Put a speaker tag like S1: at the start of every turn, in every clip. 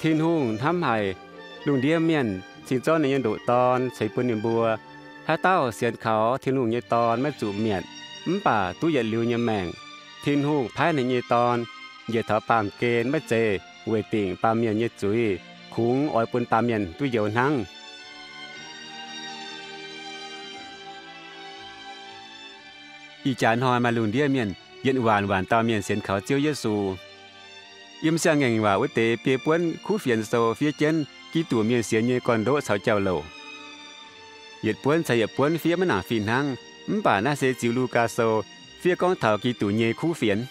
S1: ทิ้นหุ่งทำให้ลุงเดียเมียนสิงจ้อนในยันดุตอนใส่ปืนบัวถ้าเต้าเสียนเขาทิ้นหุ่งยตอนไม่จูบเมียดป่าตู้อย่าลิวยแมงทิ้นหุ่งภายในยตอนอย่าถอปามเกณฑ์ไม่เจเวติ่งปามเมียนยจุยคุ้งอ้อยปืนปามเมียนตู้เยียวนั่งอีจานหอยมาลุงเดียเมียนเย็นหวานตาเมียนเสียนเขาเจียวเยซูยิ่มเสียงแงว่าอุเตเปียป้วนคู่เฟียนโซเฟียเจนกี่ตัวเมียนเสียนเยก่อนโดสาวเจ้าโลเหยียดป้วนใส่เหยียดป้วนเฟียมันหนาฟินหังป่าหน้าเซจิวลูกาโซเฟียก้องเถากี่ตัวเยคู่เฟียน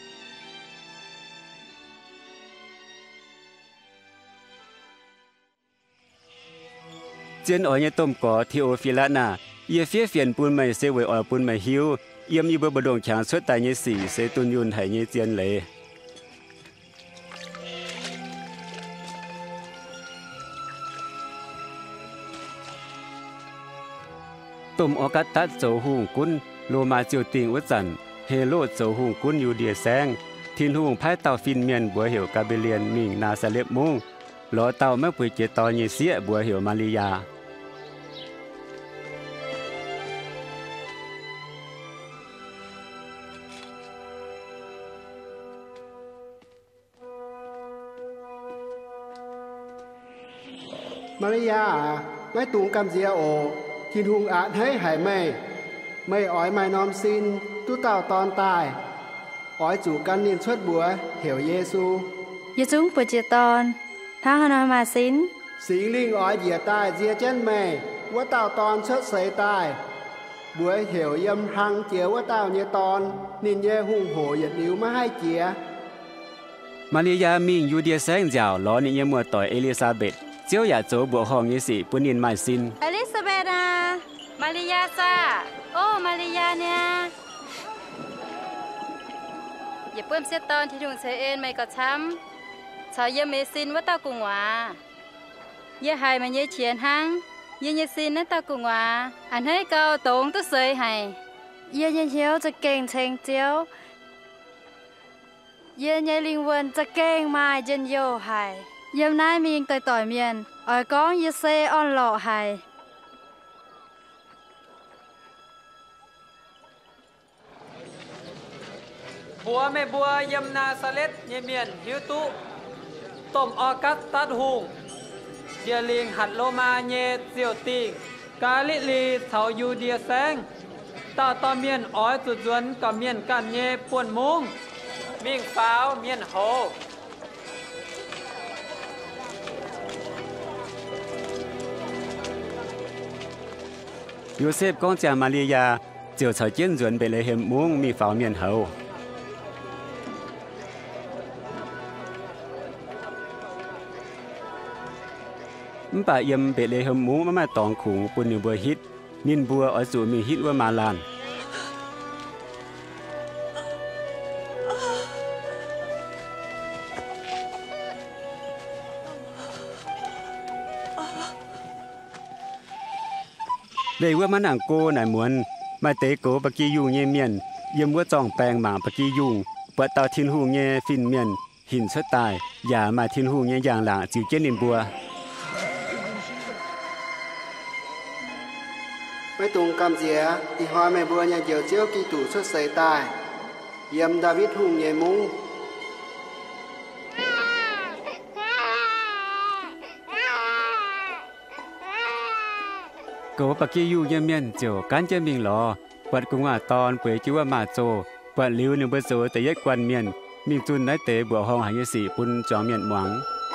S1: เจนอ๋อยต้มก่อทีโอฟิลานาเยเฟียเฟียนปูนไม่เซเวออยปูนไม่หิวเยี่ยมอยู่บดงฉางสุดตายเยสี่เซตุนยุนไห้เยเจียนเลยตุ่มออกัตตัสโจหุงกุนโลมาเจียวติงวัจันเฮโลโจหุงกุนอยู่เดียแซงทินหุงภายเต่าฟินเมียนบัวเหี่ยวกาเบเลียนมิงนาซาเลบมุงหลอเต่าแม่ปุยเจตอเยเสียบัวเหี่ยวมาริยา
S2: มาริยาไม่ตุงกำเสียโอทินหุงอาจให้หายไม่อ้อยไม่น้อมสินตู้เต่าตอนตายอ้อยจู่กันนินชดบัวเหี่ยวเยซู
S3: ยจุงปุจเจตอนถ้าหนอยมาสิน
S2: สิงลิงอ้อยเหยียตายเจียเจนแม่ว่าเต่าตอนชดเสยตายบัวเหี่ยวยำหังเจียว่าเต่าเนตอนนินเยหุ่งโหหยัดนิ้วมาให้เจีย
S1: มาริยามิงอยู่เดียแซงเจ้าล้อนี่ยังมัวต่อยเอลิซาเบธเจียวอย่าโจบัวห้องยี่สิปุนินไม่สิน
S3: อลิซาเบธมาริยาจ้าโอ้มาริยาเนี่ยอย่าเพิ่มเสียตอนที่ถุงเซเอ็นไม่ก็ช้ำชาวเยเมซินว่าตากุงวาเยหายมันเยเฉียนหังเยซินนั่นตากุงวาอันให้เกาตงตัวเสยให้เยเชียวจะเก่งเชงเจียวเยลิงเวินจะเก่งมาเย็นโยให้เยี่ยมนายมีงต่อยเมียนอ้อยก้องเยเซออนหล่อให้
S4: บัวแม่บัวยำนาสเลตเยเมียนฮิวตุต้มออกัสตัดหุงเยลิงหัดโลมาเยเซียวติงกาลิลีเถายูเดียแซงตาตอเมียนอ้อยจุดจวนกับเมียนกันเยป่วนมุงมิ่งฟ้าวเมียนโฮ
S1: โยเซฟก้องจากมาริยาเจียวเฉาเจี้ยนจวนไปเลยเฮมมุงมีฝ่าเมียนเฮาป่าเยี่ยมเปเลยเฮมมุงมาตองขุงปุนบัวฮิตนินบัวอ้อยสูมีฮิตว่ามาลานเลยว่ามันอังโกนายมวนมาเตโกปะกี้ยุงเยเมียนเยี่ยมว่าจ้องแปลงหมาปะกี้ยุงปะเตาทินหูเงฟินเมียนหินชดตายอย่ามาทินหูเงอย่างหลังจิวเจนินบัว
S2: ไม่ตุงกำเสียที่หอยแม่บัวเนี่ยเจียวเจียวกี่ตู่ชดเสยตายเยี่ยมดาวิดหุงเยมุง
S1: โกปะกี้ยูเยี่ยมเมียนเจียวการเจมิงหลอปัดกุงว่าตอนเปยจิว่ามาโจปัดลิวหนึ่งเบอร์โซแต่ยัดกวนเมียนมิงจุนได้เตะบัวห้องหายสี่ปุ่นจอมเมียนหวัง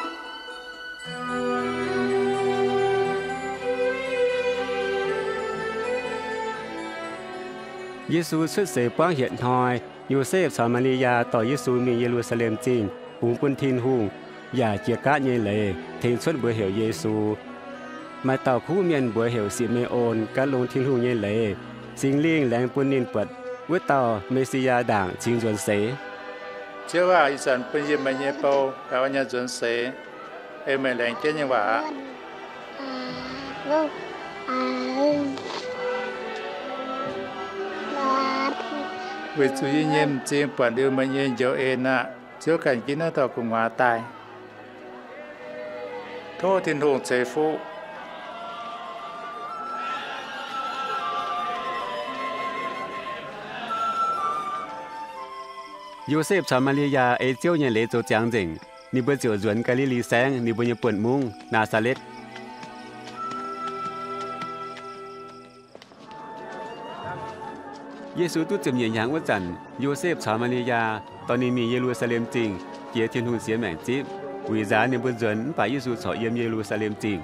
S1: เยซูสุดเสป้างเหียนทอยโยเซฟสอนมาริยาต่อเยซูมีเยรูซาเล็มจริงปุงปุนทินหุงอย่าเจียกะเยเลเทงชดบัวเหี่ยวเยซูมาเต่าคู่เมียนบัวเหี่ยวสิเมโอนการลงทิ้งหูเยเลสิงเลี้ยงแหลงปุนนินปัดเวตต่อเมสิยาด่างชิงจวนเส
S5: เชื่อว่าอีสานเป็นยิมเยเปาแปลว่าญาจวนเสเอเมแหลงเจนยังว่าวิจุยเยี่ยมจริงปัดเดียวมันเยี่ยมเยอะเอ็นน่ะเชื่อกันกินน่าต่อกุงวาตาย thô thiên hùng chế phụ
S1: Joseph ชาวมาลียาเอเจียวเนี่ยเลโจจางจิงนี่บ่เจียวจวนกาลิลีแซงนี่บ่ยป่นมุงนาซาเลตเยซูตุจำเนียนหยังว่าจันโยเซฟชาวมาลียาตอนนี้มีเยรูซาเล็มจริงเกียเทียนหุนเสียแหม่งจิบวิจารณ์ในบ่จวนไปเยซูเฉาะเยี่ยมเยรูซาเล็มจริง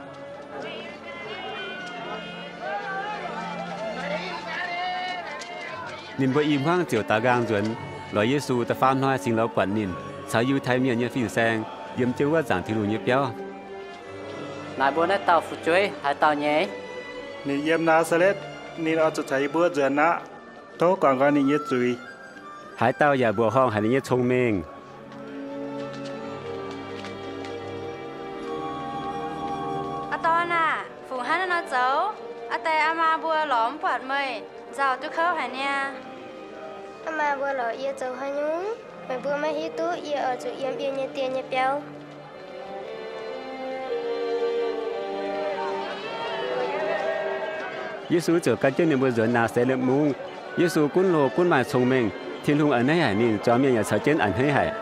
S1: นินบ่อิ่มห้างเจียวตากลางจวนลอยเยซูตะฟามน้อยสิงเราปันนินชาวยูไทยเมียนเนี่ยฟินแซงเยี่ยมเจ้าว่าจางที่รู้เนี่ยเปียวนายบัวได้เต่าฟุจุ้ยหายเต่าแย่
S6: นี่เยี่ยมนาซาเลตนี่เราจะใช้บัวเจอนะโตก่อนก็นี่เยจุย
S1: หายเต่าอย่าบัวห้องหายเนี่ยชงเมง
S3: อะตอนน่ะฝูงฮันน่ะเจ้าอะแต่อามาบัวหลอมปวดเมยเจ้าตุเข้าหายเนี่ย
S7: อามาบัวหล่อเยี่ยเจ้าหายุงไม่บัวไม่ฮิตุเยี่ยจุเยี่ยมเยี่ยเตียเยี่ยเปียว
S1: เยซูเจอกันเจ้าในบนสวนนาเซเลมุงเยซูกุ้นโลกุ้นหมายชงเมงทิ้งลุงอันให้หายนี่จอมยังอย่าเฉาเจนอันให้หาย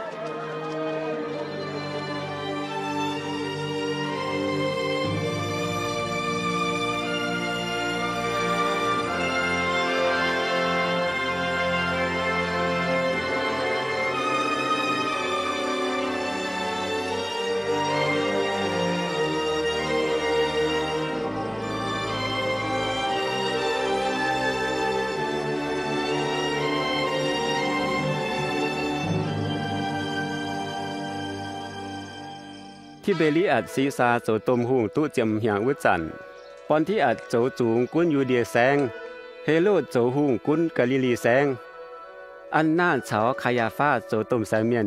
S1: ที่เบลีอัดซีซาโจตมหุงตุเจียมหยางวุจันปอนที่อัดโจจูงกุนยูเดียแซงเฮโลโจหุงกุนกาลิลีแซงอันน่านเฉาคายาฟาโจตมแซงเมียน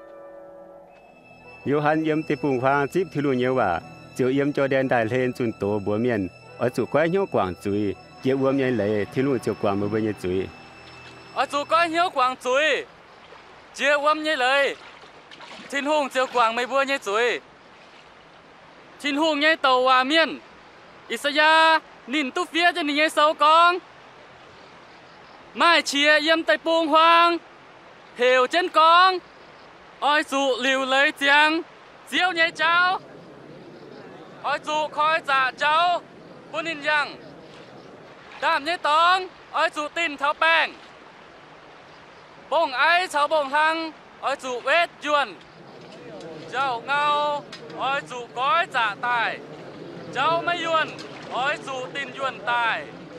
S1: โยฮันเยี่ยมติปุงฟางจิบทิลุเยว่าเจียวเยี่ยมจอแดนได้เลนจุนโตบัวเมียนอจุก้อยเหี่ยวกวางจุยเจียววัวเมียนเลยทิลุเจียวกวางมือเบยจุย
S8: อจุก้อยเหี่ยวกวางจุยเจียววัวเมียนเลยทินหุงเจียวกวางไม่บัวเมียนจุยทินหุงไงเต่าว่าเมียนอิสยานินตุเฟียจะหนีไงเสากองไม่เชียเยี่ยมไตปูงหวางเหวเจนกองอ้อยสุหลิวเลยเจียงเจียวไงเจ้าอ้อยสุคอยจ่าเจ้าปุนินยังดามไงตองอ้อยสุตินเท้าแป้งบ่งไอชาวบ่งหังอ้อยสุเวทยวนเจ้าเงาอ้อยสู่ก้อยจ่าตายเจ้าไม่ยวนอ้อยสู่ตินยวนตาย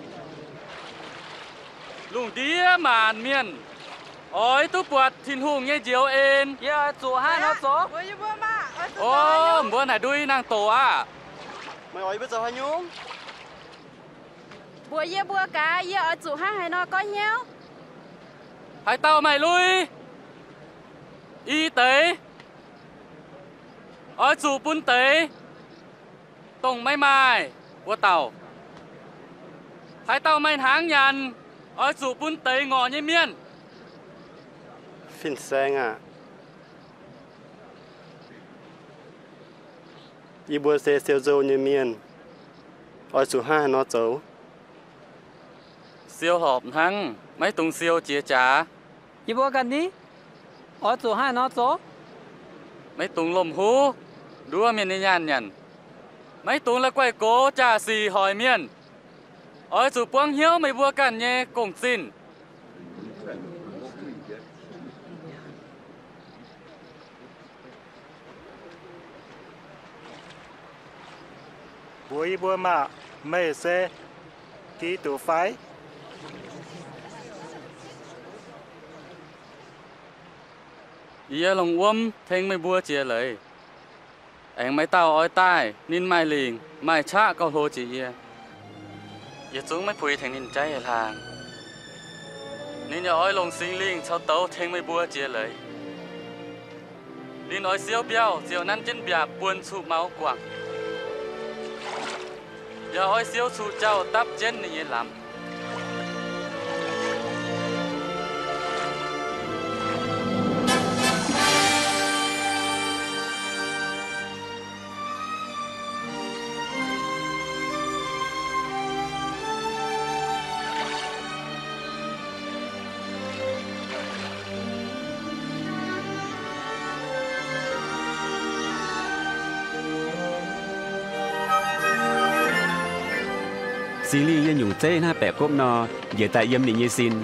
S8: ลุงเดียหมานเมียนอ้อยตุปวดทินหุงเงี้ยเจียวเอ็น
S4: เยอะจู่ห้าเนาะโซ่
S8: โอ้บัวไหนดุยนางโตอ่ะ
S4: ไม่อ้อยไปเจ้าหายุง
S3: บัวเยี่ยบัวกาเยี่ยอ้อยจู่ห้าให้นอก้อยเงี้ยว
S8: ให้เต่าไม่ลุยอีเต๋อ้อยสู่ปุ้นเต๋ตรงไม่ไม้วัวเต่าให้เต่าไม่หางยันอ้อยสู่ปุ้นเต๋งอเยี่ยเมียน
S6: ฟินแซงอ่ะยีบัวเซเซียวโจเยี่ยเมียนอ้อยสู่ห้านอโจ
S8: เซียวหอบทั้งไม่ตรงเซียวเจียจ๋า
S4: ยีบัวกันนี้อ้อยจู่ห้าเนาะโซ่
S8: ไม่ตรงลมหูดูว่าเมียนในย่านยันไม่ตรงละก้อยโกจ่าสีหอยเมียนอ้อยสู่ปวงเหี้ยวไม่บัวกันเย่กงสิ้น
S6: บัวอีบัวมาไม่เซกีตัวไฟ
S8: อีลงอ้วมเทงไม่บัวเจียเลยเอ็งไม่เต้าอ้อยใต้นินไม่ลิงไม่ชะก็โหจีอย่าจุ้งไม่พุยเทงนินใจทางนินอย่าอ้อยลงสิงลิงชาวเต้าเทงไม่บัวเจียเลยนินอ้อยเสียวเบี้ยวเจียวนั้นจิ้นเบียบปวนสูบเมากว่างอย่าอ้อยเสียวสูเจ้าตับเจนนี่ลำ
S1: ซีรียังอยู่เจ้หน้าแปะกบนอเหยียดแต่เยี่ยมนี่ยี่สิน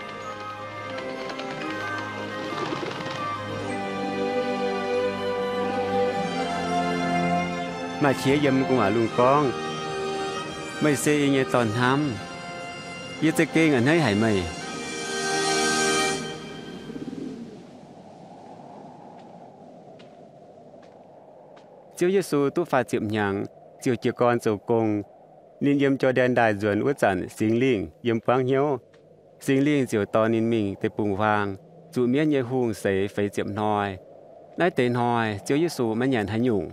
S1: มาเชียเยี่ยมกูหาลุงกองไม่เสียเงี้ยตอนทำยี่จะเก่งอันให้หายไหมเจ้าเยซูตู้ฟ้าเจียมหยังเจียวเจียกรเจ้ากงนินเยี่ยมจอแดนได้จวนวัจันสิงลิงเยี่ยมฟังเหี้ยวสิงลิงเจียวตอนนินมิงแต่ปุ่งวางจูเมียนเยหุงเสยไฟเจียมน้อยนายเตนอยเจ้าเยซูมันหยันหายุ่ง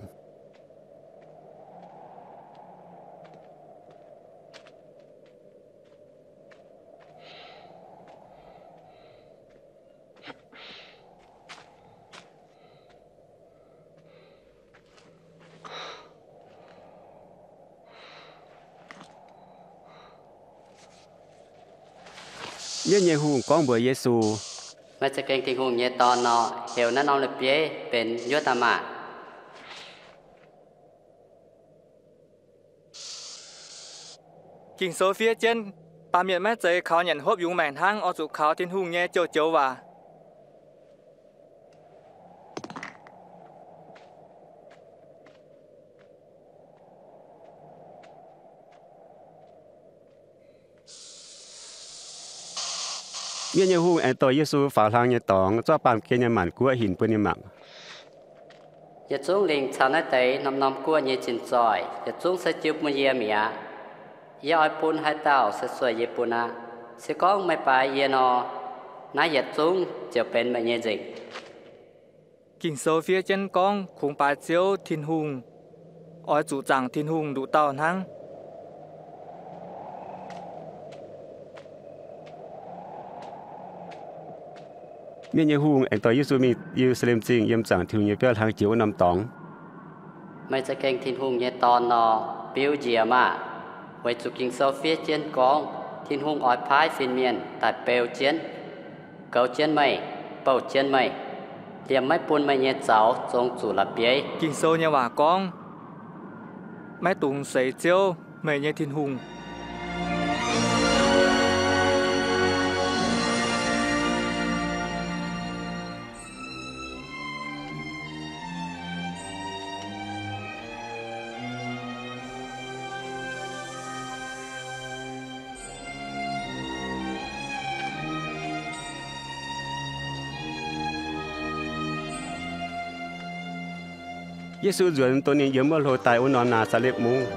S1: เยี่ยนเยหูกองเบื่อเยซู
S9: มาจะเก่งที่หูเยตอนนอเหี่ยวนั่นนองเลยเปี้ยเป็นยุตมา
S10: กิ่งโซเฟียเจนปาเมียนแม่ใจเขาหยันฮบยุงแมงทั้งอจุเขาทิ้นหูเยโจโจว่า
S1: เยี่ยนเยหูไอตัวเยซูฝาทางเยตองจ้าปามเกียนหมันกัวหินปืนหมัง
S9: อย่าจุ้งลิงชาวนาเตยน้ำกัวเยจินจอยอย่าจุ้งใส่จิบมือเยี่ยมีอ่ะอย่าอ้อยปูนให้เต่าสวยๆเยี่ยปูนะสิก้องไม่ไปเยี่ยนอน่าอย่าจุ้งจะเป็นแบบเยี่ยจิ
S10: กิ่งโซเฟียเจนกองคงปลาเจียวทิ้นหุงอ้อยจู่จังทิ้นหุงดูเต่าทั้ง
S1: เยี่ยนเยหูไอตัวเยซูมีเยรูซาเล็มจริงเยี่ยมจังถึงเยี่ยเปี้ยทางเจียวนำตอง
S9: ไม่จะเก่งทิ้นหุงเยี่ยตอนนอปิ้วเจียมาไว้จุกิ่งโซเฟียเจนกองทิ้นหุงอ้อยพายฟินเมียนตัดเปลวเจียนเกาเจียนไม่เป่าเจียนไม่เตรียมไม่ปูนไม่เยี่ยเจ้าจงจู่ละเปี้ย
S10: กิ่งโซเนี่ยว่ากองไม่ตุงใส่เจียวไม่เยี่ยทิ้นหุง
S1: เยซูจวนตัวนี้เยี่ยมว่าโลตายอุนอนาซาเล็บมุง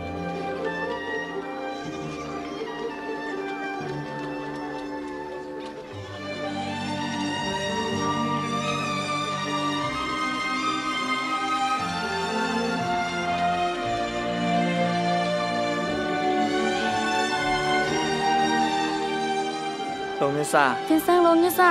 S10: ลงเยซ่า
S11: 天生龙เยซ่า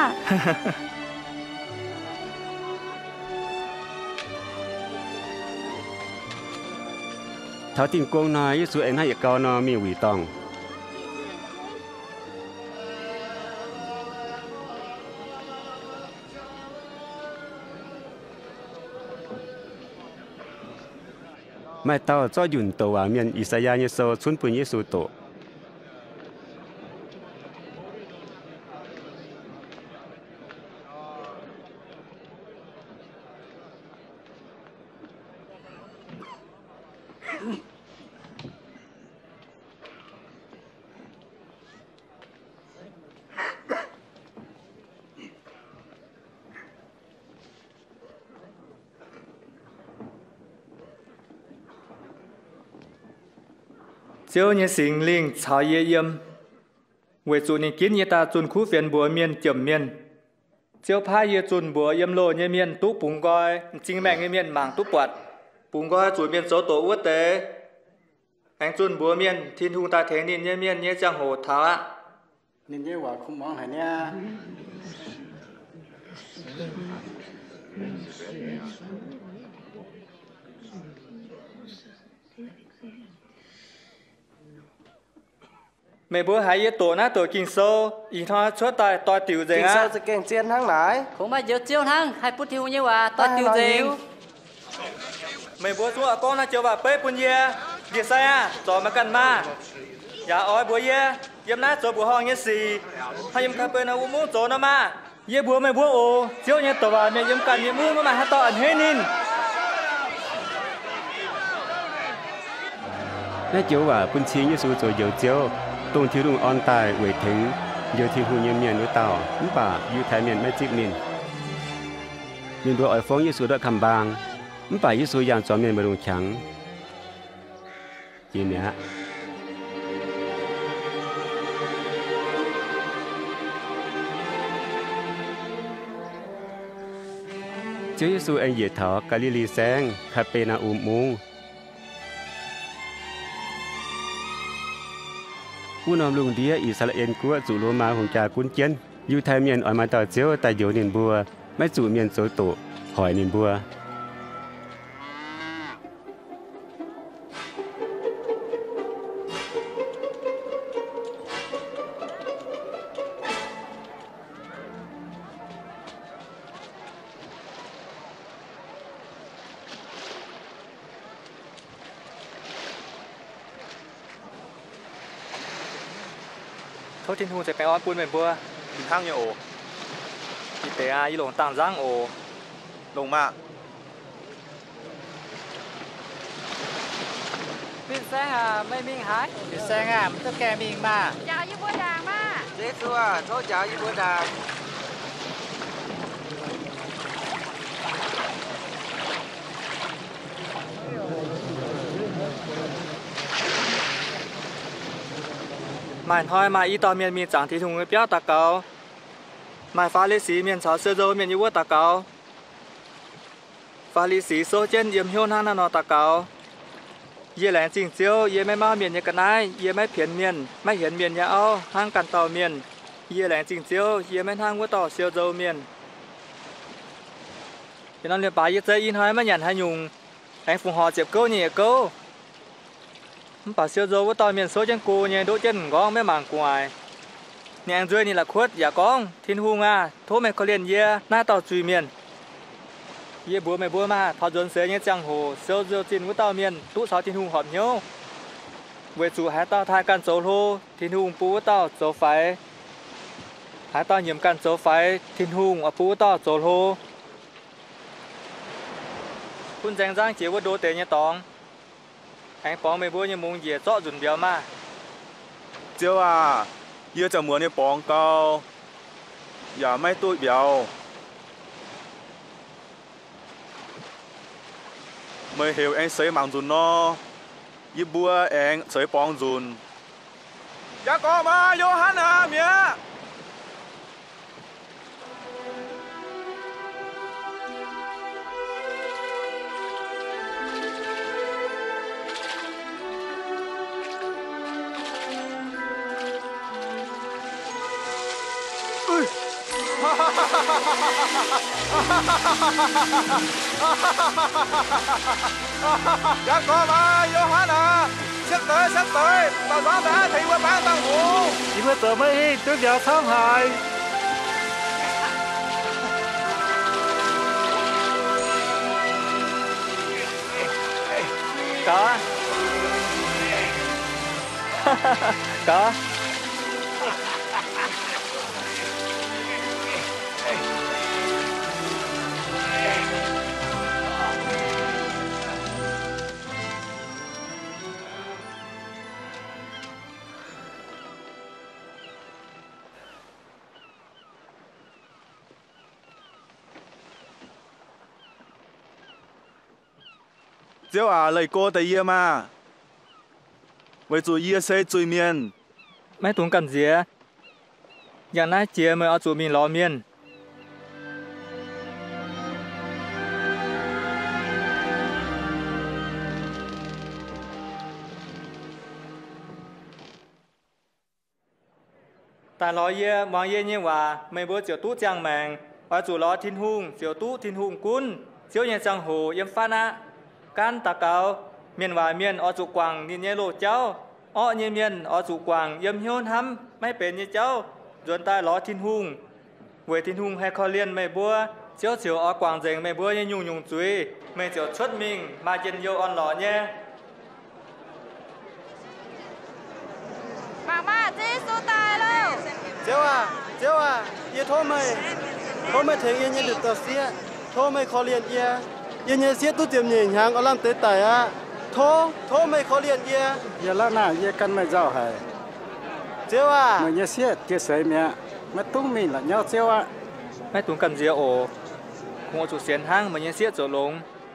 S1: เท่าติ่งกวงนายเยซูเอ็นให้เกานอมีหวีตองไม่เต้าจ้อหยุ่นตัวว่าเมียนอิสยาเยโซชุนปุญเยซูโต
S10: เจ้าเนี่ยสิงลิงชาวเยี่ยมเวจูนี่กินเยตาจุนคู่เฟียนบัวเมียนเจียมเมียนเจ้าพายเยจุนบัวเยี่ยมโลเยเมียนตุปุงกอยจริงแม่งเยเมียนหมางตุปวดปุงกอยจุนเมียนโซโตอวดเตแห่งจุนบัวเมียนทินทุงตาเทงนินเยเมียนเยจังโหท้า
S2: นินเยว่าคุ้มมองหาเนี่ย
S10: ไม่บัวหายตัวนะตัวกิ่งโซอีทอช่วยต่อยติ๋วเจง
S2: กิ่งโซจะเก่งเจียนทั้งหลาย
S9: คงมาเยอะเจียวทั้งให้พุทธิวเนี่ยว่าต่อยติ๋วเจง
S10: ไม่บัวชัวก้อนนะเจียวว่าเป๊ะปุ่นเย่เดี๋ยวใส่จอมากันมา dạ ôi bữa ye yếm nát rồi bữa hong nhé xì hay yếm cà phê nào uống muốn rồi nó mà ye bữa mày bữa ồ chiếu nhé tàu vào mẹ yếm cần yếm muốn mà hát to ẩn hết nín
S1: nãy chiếuว่าปุ่นชี้เยซูจะเยอะเจียวตรงที่ลุงออนตายเวถึงเยอะที่หูเมียนเมียนด้วยเต่านี่ป่าอยู่ไทยเมียนไม่จิบมินมินบัวอ้อยฟ้องเยซูด้วยคำบางนี่ป่าเยซูอย่างจอมเมียนมาลงฉังจีเนี่ยเจ้าเยซูเองเหยียดเถากาลิลีแซงคาเปนาอุมมุงผู้นำลุงเดียอิสราเอลกัวจุโลมาของจากกุนเจียนอยู่ไทยเมียนออยมาต่อเจียวแต่อยู่นินบัวไม่จุเมียนโซโตหอยนินบัว
S10: thôi thiên hùng sẽ phải on buôn mềm bữa
S11: bình thang như ổ
S10: thì té ai lồng tàng giang ổ
S11: lồng mạ
S4: Pin sáng à mấy miếng hái
S11: Pin sáng à tất cả miếng mà
S3: chào với bữa đàn mà
S11: dễ xua thôi chào với bữa đàn
S10: màn thôi mà y to miền miền chẳng thì thùng người béo tạc cầu màn phá lê xí miền sáu sơ dâu miền như vua tạc cầu phá lê xí số trên yếm hiôn hana nọ tạc cầu ye lén chỉnh chiếu ye mấy ma miền như cái này ye mấy phiền miền mấy hiền miền nhà ao hang cằn tàu miền ye lén chỉnh chiếu ye mấy hang vua tàu siêu dâu miền thì nó liền bài ye chơi in hai mấy nhận hai nhung anh phùng họ chẹp câu nhỉ câu bà siêu dâu với tao miền số chân cô nhé đỗ chân con mấy mảng ngoài nhẹ rơi như là khuất giả con thiên hùng à thố mày có liền ye na tao truy miền ye búa mày búa mà thọ dồn xế nhé chẳng hồ siêu dâu chín với tao miền tụ sáu thiên hùng họp nhau về chủ hai tao thay can dấu lô thiên hùng bú với tao dấu phải hai tao nhiễm can dấu phải thiên hùng ở bú với tao dấu lôคุณแจงจ้างเจียวว่าโดเตเนี่ยตองanh bóng mấy bữa như muốn gì rõ dùn béo mà
S11: chiếu à yêu chẳng muốn như bóng cao giả mấy tôi béo mới hiểu anh sấy mảng dùn nó như bữa anh sấy bóng dùn dạ có mà vô hắn à mía dạ có mà vô hết à sắp tới tao đoán đã thì qua bán tao ngủ
S6: chỉ mới tờ mấy tôi giờ sáng hại
S10: có có
S11: chiếu à lời cô tại yêu mà với chủ yêu sẽ chui miền
S10: mấy tuần cần gì áอย่างนั้นเจียmớiเอาจูมินล้อเมียนแต่ล้อเย่มองเย่เนี่ยว่าไม่บัวเจียวตู้จางแมงว่าจูล้อทิ้นหุงเจียวตู้ทิ้นหุงกุ้นเจียวยังจังหูยังฟ้านะการตะเกาเมียนว่าเมียนอจูกวางนี่เนี่ยโลเจ้าอ้อเนี่ยเมียนอจูกวางยำโยนทำไม่เป็นเนี่ยเจ้าจนใต้ล้อทิ้นหุงเวทิ้นหุงให้เขาเลียนไม่บัวเจียวเจียวอ้อกวางเจงไม่บัวยังยุ่งจุยไม่เจียวชดมิงมาเย็นโยออนหล่อเนี่ย
S12: จีสูตายแล้ว
S2: เจ้าเยโทรไม่ถึงเยดึกต่อเสียโทรไม่ขอเรียนเยเสียตู้เตรียมเยหางเอาล่ำเตะไต่อะโทรไม่ขอเรียนเยละหน้าเยกันไม่เจ้าให้เจ้าเมื่อเยเสียเจใส่เมียไม่ตุ้งมีละเนาะเจ้า
S10: ไม่ตุ้งกำเจียโอคงจุดเสียนห้างมันยังเสียโจลง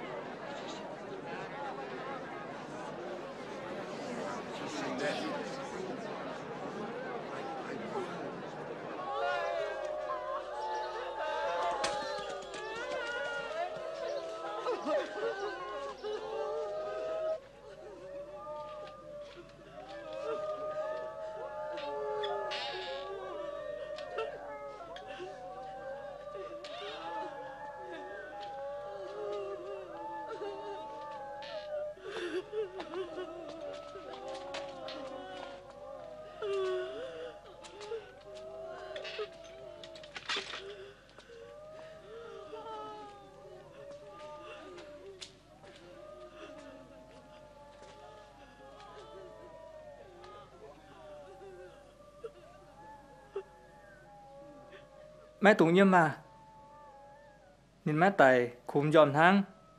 S10: แม่ตุงเยี่ยมมานินแม่ไต่คุมยอมทั้ง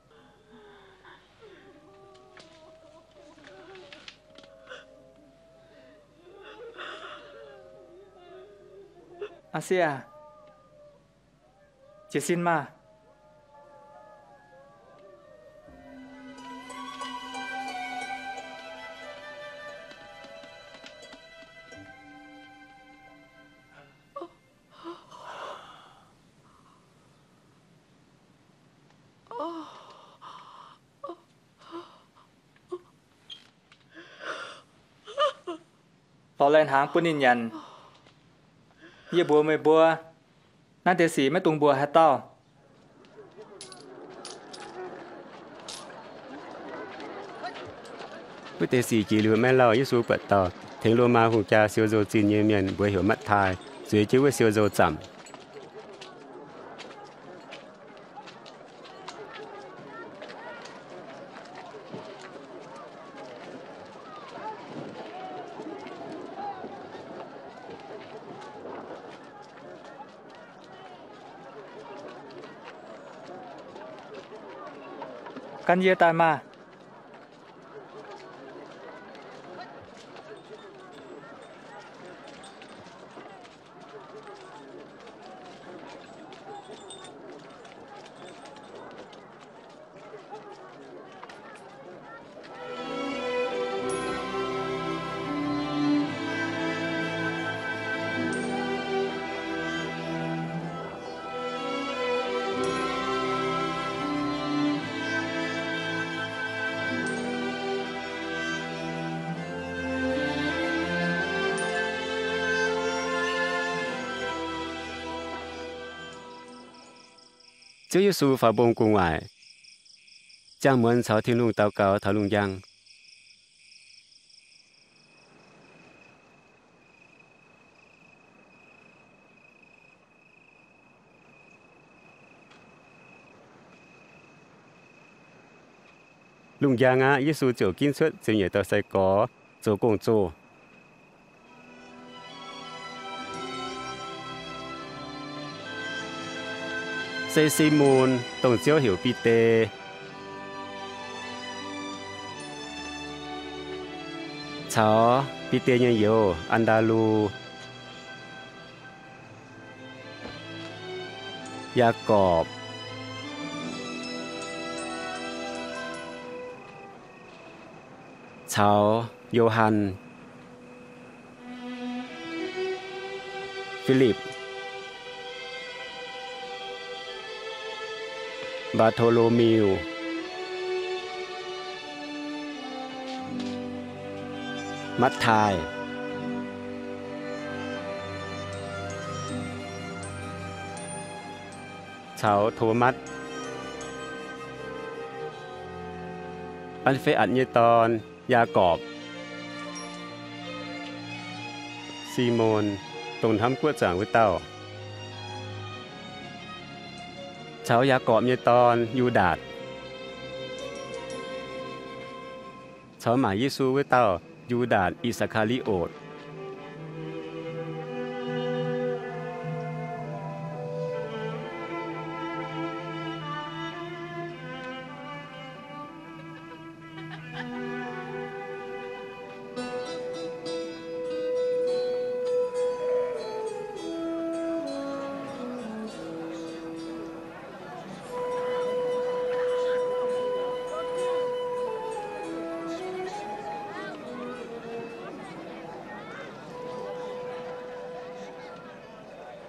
S10: อาเซียเจสินมาต่อแลนหางปุนินยันเยี่ยบัวไม่บัวน่าเตสีไม่ตุงบัวแฮตต้อ
S1: ผู้เตสีจีหรือแม่เล่ายิสูเปิดต่อถึงโลมาหูจาเซียวโจจีนเยเมียนบัวหัวมัดทายสวยชื่อว่าเซียวโจจำ
S10: กันเยตายมา
S1: เจ้าเยซูฝ่าบงกุงไหวจ้างเหมือนเสาทิ้งลุงเตาเก่าเถาลุงยังลุงยังเยซูเจ้ากินสุดเสียงใหญ่ต่อใส่กอโจกงโจเซซิมูนตรงเจียวหิวปีเตชอปีเตยังโยอันดาลูยากอบชาวโยฮันฟิลิปบาโทโลมิวมัทธายชาวโทมัสอัลเฟอัดเยตอนยากอบซีโมนตรงทำกัวจ่างวิเต้าชาวยากอบเยตอนยูดาดชาวหมายยิสูวิเต้ายูดาดอิสคาริโอต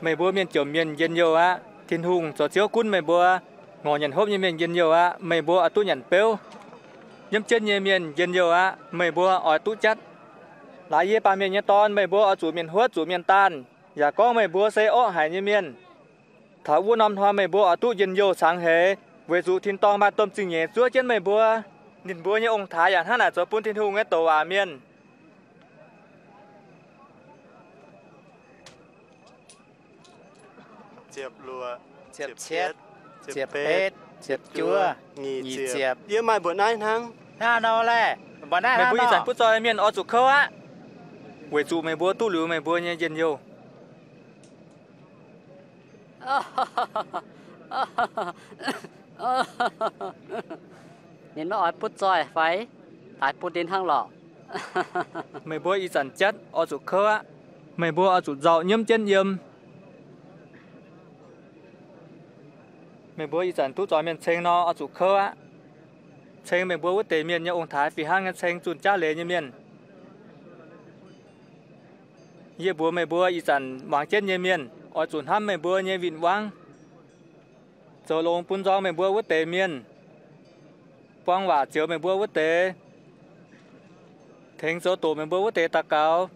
S10: mày bua miền chấm miền dân nhiều á thiên hùng cho chiếu cún mày bua ngõ nhận hốp như miền dân nhiều á mày bua ở tu nhận péo nhâm chân như miền dân nhiều á mày bua ở tu chất lại ye ba miền như ton mày bua ở chủ miền huất chủ miền tanอย่าก็mày bua xây ó hải như miền thảo vua năm hoa mày bua ở tu dân nhiều sáng hè về dụ thiên tông ba tôm chừng nhẹ chúa trên mày bua nhìn bua như ông tháiอย่างท่านอาจจะปุ้นthiên hùng ấy tổ à miền
S2: Chiệp lùa,
S12: chiệp chết, chiệp pết, chiệp chúa, nhị chiệp.
S2: Yêu mày bữa nay thằng.
S12: Ha nó lẹ, bữa nay
S10: mày
S12: ha
S10: bua
S12: nó.
S10: sản phút rồi miền ở chủ khâu á. Về dụ mày bua tu lử mày bua như dân nhiều.
S9: Nhìn nó ở phút rồi phải, tại phút đến hang lọ.
S10: Mày bua y sản chất ở chủ khâu á. Mày bua ở chủ dạo nhâm chân yếm. Mày bua y sản tu cho miền chênh nó ở chủ khâu á. Chênh mày bua quốc tế miền như ông Thái vì hang ngân chênh chùn cha lệ như miền. Ye bua mày bua y sản vàng chết như miền. Ở chùn hăm mày bua như vịn vang. Giờ lông bún gió mày bua quốc tế miền. Quang vả chiếu mày bua quốc tế. Thênh số tổ mày bua quốc tế tạc cao.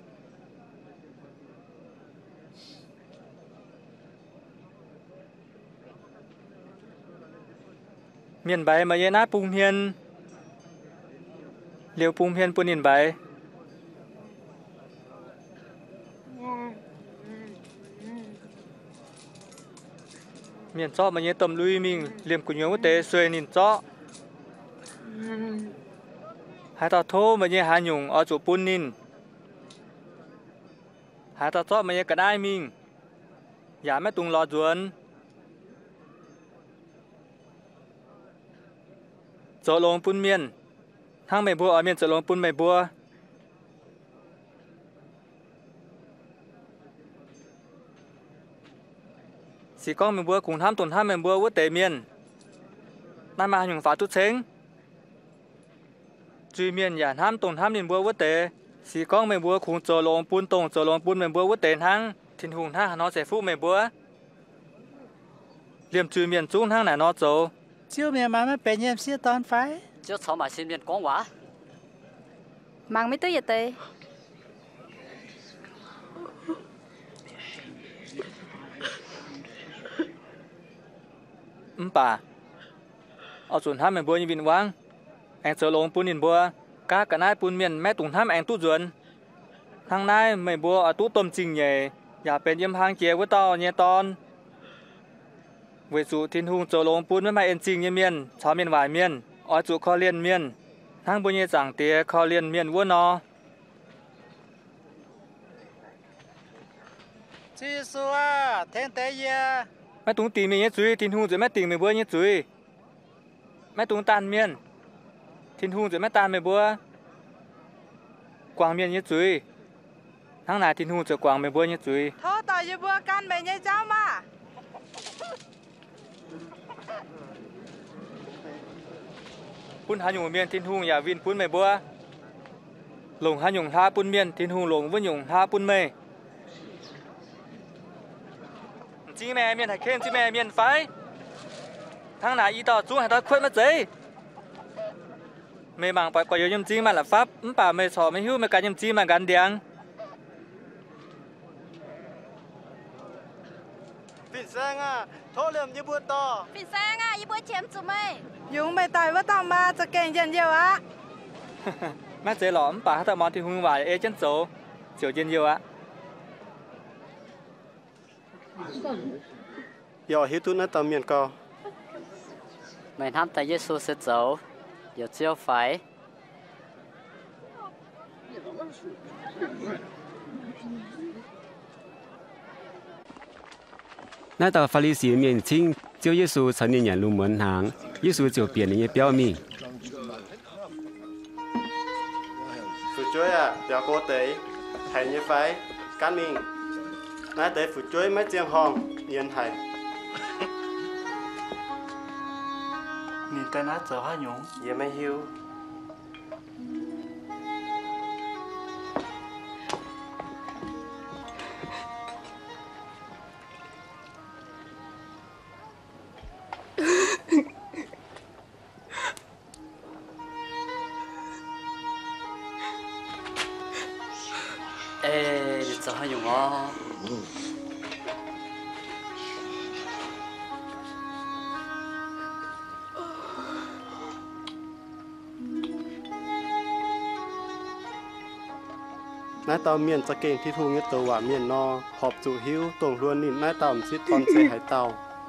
S10: Miền Bắc mà yên áp bùng hiền. Liều bùng hiền bún miền Bắc. Miền chó mà yên tầm lui mình liềm của nhóm quốc tế xuôi nhìn chó. Hai tao thô mà yên hà nhung ở chỗ bún nhìn. Hai tao chó mà yên cả đai mình. Giá mẹ tung lò duẩn. Chỗ lông bún miền. Thang mày bua ở miền chỗ lông bún mày bua. Sĩ con mày bua cùng tham tổn tham mày bua quốc tế miền. Nam mà nhung phá chút chênh. Truy miền giả tham tổn tham miền bua quốc tế. Sĩ con mày bua cùng chỗ lông bún tổng chỗ lông bún mày bua quốc tế thang. Thiên hùng thang nó sẽ phụ mày bua. Liềm truy miền chung thang này nó chỗ.
S12: Chiều miền mà bên nhầm xía toàn phải.
S9: Chiếu cháu mà xin miền quán quá.
S3: Mang mấy tới giờ tê.
S10: Bà. Ở chuẩn ham mày bua như vịn vang. Anh sợ lông bún nhìn bua. Các cả nai bún miền mẹ tùng tham anh tu duẩn. Thằng nai mày bua ở tu tôm trình nhẹ.อย่าเป็นยิมhang chế với tao nhé ton. Về chủ thiên hùng chỗ lông bún với mày ên trình như miền. Cháu miền vài miền. Ở chủ kho liên miền. Thằng bún như giảng tía kho liên miền vua nó.
S12: Chị xua, thiên tế ya.
S10: Mẹ tung tìm mình nhé chú. Thiên hùng rồi mẹ tìm mày bua nhé chú. Mẹ tung tan miền. Thiên hùng rồi mẹ tan mày bua. Quảng miền nhé chú. Thằng này thiên hùng rồi quảng mày bua nhé chú.
S13: Thôi tao như bua căn mày nhé cháu mà.
S10: Pun hà nhung miền thiên hùng nhà vin pun mày bua. Lồng hà nhung ha pun miền thiên hùng lồng với nhung ha pun mày. Chị mẹ miền hải khen chị mẹ miền phái. Thằng này y tao chú hay tao khuất mất giấy. Mày mang phải quả yếu nhầm chị mà là pháp. Bà mày xỏ mày hưu mày cả nhầm chị mà gắn điang.
S2: Phìn sang à, thô liềm như bua to.
S3: Phìn sang à, như bua chém chú mày.
S13: Dùng mày tài với tao mà cho kèn dần nhiều á.
S10: Mẹ dễ lỏm bà tao món thiên hùng vải ê chân số. Chiều chân nhiều á.
S2: Giờ hiếu tu nó tao miền co.
S9: Mày tham tại Giê-xu sẽ dấu. Giờ chiếu phải.
S1: 那到法利赛面前，就耶稣成年人入门行，耶稣就变人的表面。
S2: Phụ chuối à, giờ cô tế, thầy như phái, cán mình. Nãy tế phụ chuối mấy chiêng hòn, nhiên thầy.
S6: Nhìn tay nát giờ hai nhúng.
S2: Giờ mấy hiu.
S9: có
S2: nãy tàu miềnจะเก่งที่ทุ่งเงี้ยตัวว่าเมียนนอหอบจู่หิ้วตรงล้วนนี่นายตาวซิตอนเสหายเตา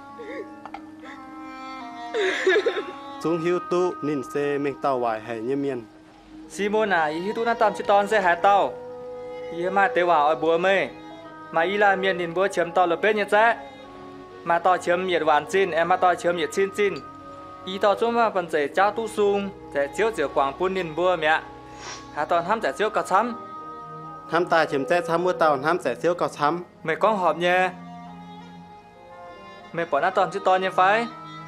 S2: จุงหิ้วตุนินเซเมงเตาไหวให้เยี่ยเมียน
S10: Simona hi tu na tam chi ton se ha tao. Ye ma te wa oi bua me. Mà y là miền nhìn búa chấm to là bên như thế. Mà to chấm nhiệt hoàn chín, em mà to chấm nhiệt chín chín. Y to chúng mà phần dễ cháu tu sung, dễ chiếu chiếu quảng bún nhìn búa mẹ. Hà toàn hăm dễ chiếu cả chấm.
S2: Hăm ta chấm té chấm búa tàu hăm dễ chiếu cả chấm.
S10: Mày con họp nha. Mày bỏ nó toàn chứ to như phải.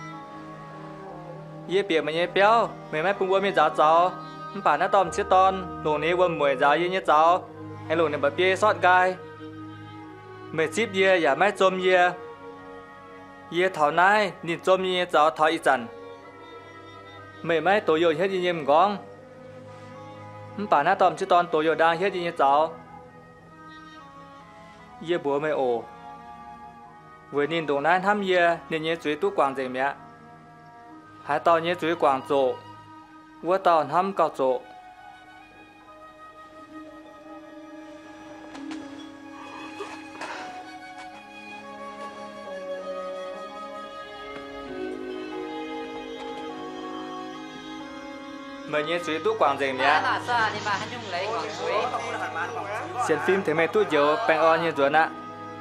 S10: Ye bìa mà nhé béo, mày mấy bún búa mày giáo giáo. Bà nó toàn chứ toàn, lùn này quần mùi giáo như nhé giáo. Hay lùn này bà bia sót gai. Mày chip ye ya mai chôm ye. Ye thảo nai nhìn chôm ye cháu thảo ít dần. Mày mai tổ dồi hết ye mừng gong. Bà nó tòm chứ toàn tổ dồi đang hết ye cháu. Ye bố mày ổ. Với nhìn đồng nai thăm ye nên ye chuối tú quảng dày mẹ. Hai tao ye chuối quảng trộ. Vô tao thăm cao trộ. Mày nhớ suy tú quảng dày mẹ. Xem phim thì mày tú dấu bánh o như ruột ạ.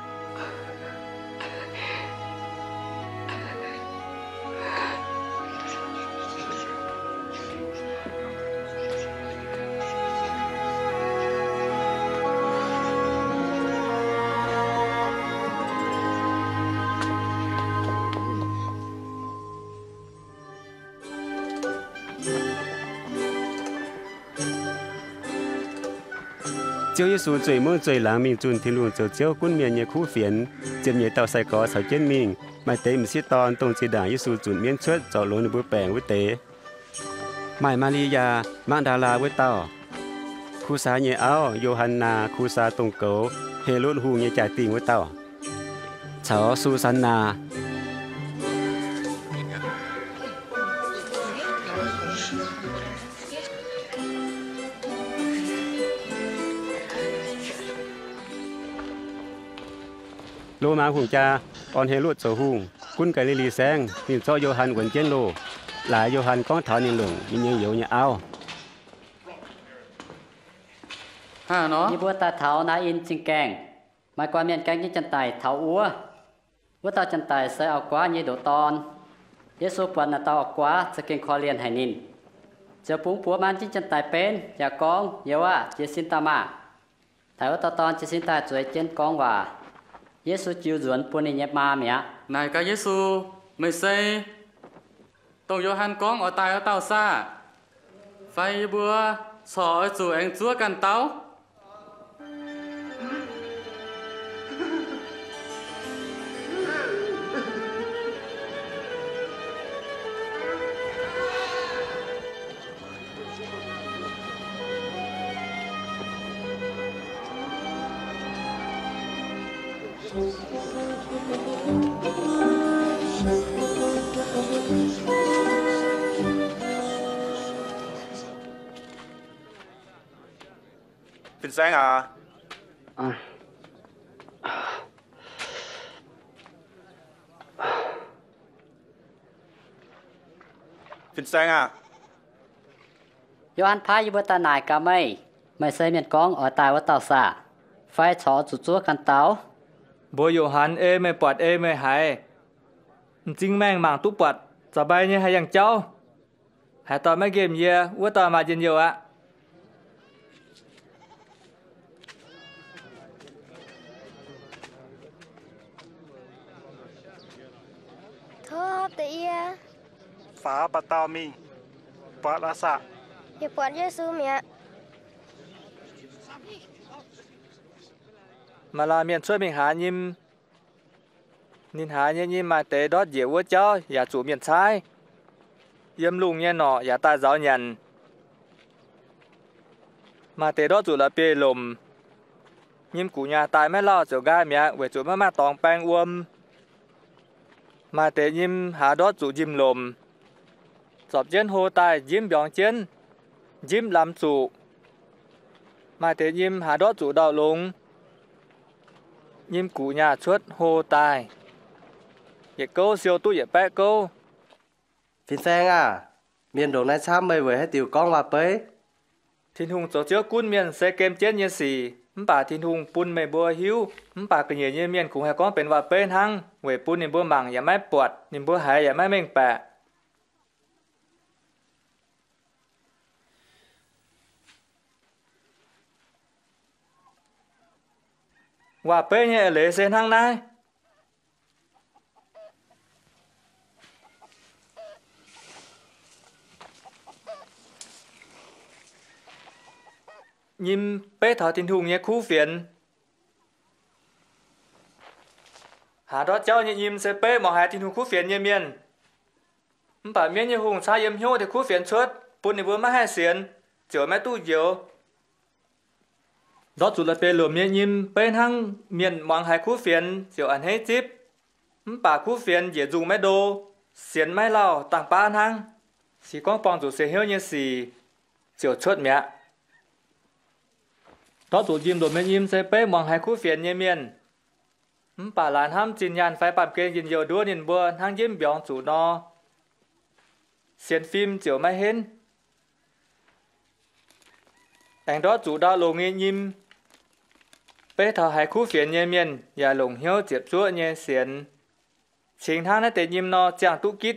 S1: Chúa Giêsu最末最冷命准天路就招官面嘅苦phiền,接嘢到細個受煎命, mà tế唔biết tòn tông chỉ đảng Giêsu chuẩn miễn xuất cho lối bữa bèn với tế. Mai Maria, Magdala với tao. Khu xá nhẹ áo, Johanna, khu xá tông cổ, Herod hù nhẹ trả tiền với tao. Cháu Susanna. Lô má hùng cha, on Herod sổ hùng, quân cái lì sang, nhìn cho Johann quần chén lô, lại Johann có thọ niệm lượng, nhìn như dấu nhà ao.
S9: Ha nó. Như bữa ta thảo ná in chinh kèng, mà qua miền canh như chân tài thảo úa. Bữa ta chân tài sẽ ao quá như đồ ton. Giêsu quần là tao ao quá sẽ kinh khó liền hay nín. Chờ bún búa man chính chân tài bên, nhà con, nhiều à, chỉ xin ta mà. Thảo tao ton chỉ xin ta chuối trên con và. Giêsu chiêu duẩn bún này nhẹp ma mẹ.
S8: Này ca Giêsu, mày say. Tổng Johann con ở tài ở tàu xa. Phải bữa sọ chủ anh chúa cần tao.
S11: Phiền sáng à? Phiền sáng à?
S9: Johann phái như bữa ta nài cả mây. Mày xây miền con ở tài với tàu xả. Phải chó chủ chúa căn táo.
S10: Bố Johann ê mày bọt ê mày hãy. Chính mang mảng tú bọt. Giờ bay như hay dàng cháu. Hãy tỏ mấy game gì với tỏ mà dân nhiều ạ.
S7: Thô tự ia.
S6: Phá bà tao mình. Bọt là xạ.
S7: Hiệp bọt Giêsu mẹ.
S10: Mà là miền xuôi mình hả nhìm. Nhìn hả nhìm mà tế đót dễ vô cho. Giả chủ miền sai. Yếm lùng nha nọ. Giả ta giáo nhận. Mà tế đót chủ là bê lùm. Nhím cụ nhà tại mấy lo chỗ gai mẹ về chỗ mà tòng bang uom. Mà tế nhím hạ đốt chủ nhím lồm. Dọc trên hồ tài nhím bóng trên. Nhím làm chủ. Mà tế nhím hạ đốt chủ đạo lùng. Nhím cụ nhà chuốt hồ tài. Vậy câu siêu tu vậy bé câu.
S12: Phiên sen à, miền đồ này sao mày với hết tiểu con và bấy.
S10: Thiên hùng chỗ trước cún miền sẽ kem chết như xì. Bà thiên hùng pun mày bùa hiếu. Bà cứ như miền cũng hay có bên và bên hăng. Về pun nên bùa mảng và máy bọt. Nên bùa hại và máy mình bạ. Và bên như lễ sen hăng này. Nhím bế thọ thiên hùng nhé khu phiền. Hà đó cháu nhé nhím sẽ bế mỏ hai thiên hùng khu phiền nhé miền. Bà miền nhé hùng xa yếm hiếu thì khu phiền chuốt. Bùn này vừa mắt hai xiên. Chở mẹ tu dấu. Đó chủ là bế lùa miền nhím bế hăng miền mong hai khu phiền. Chở ăn hết chíp. Bà khu phiền dễ dùng mẹ đồ. Xiên mẹ lào tặng ba ăn hăng. Chỉ con bóng chủ sẽ hiếu như xì. Chở chuốt mẹ. Đó chủ chim đồ mẹ nhím sẽ bế mong hai khu phiền như miền. Bà làn hâm trình nhàn phải bạp kê nhìn dầu đua nhìn bùa hăng chim bóng chủ nó. Xiên phim chiều mai hên. Anh đó chủ đạo lồng nghe nhím. Bế thọ hai khu phiền như miền. Và lồng hiếu chiếp chúa như xiên. Chính thang này tế nhím nó chẳng tụ kít.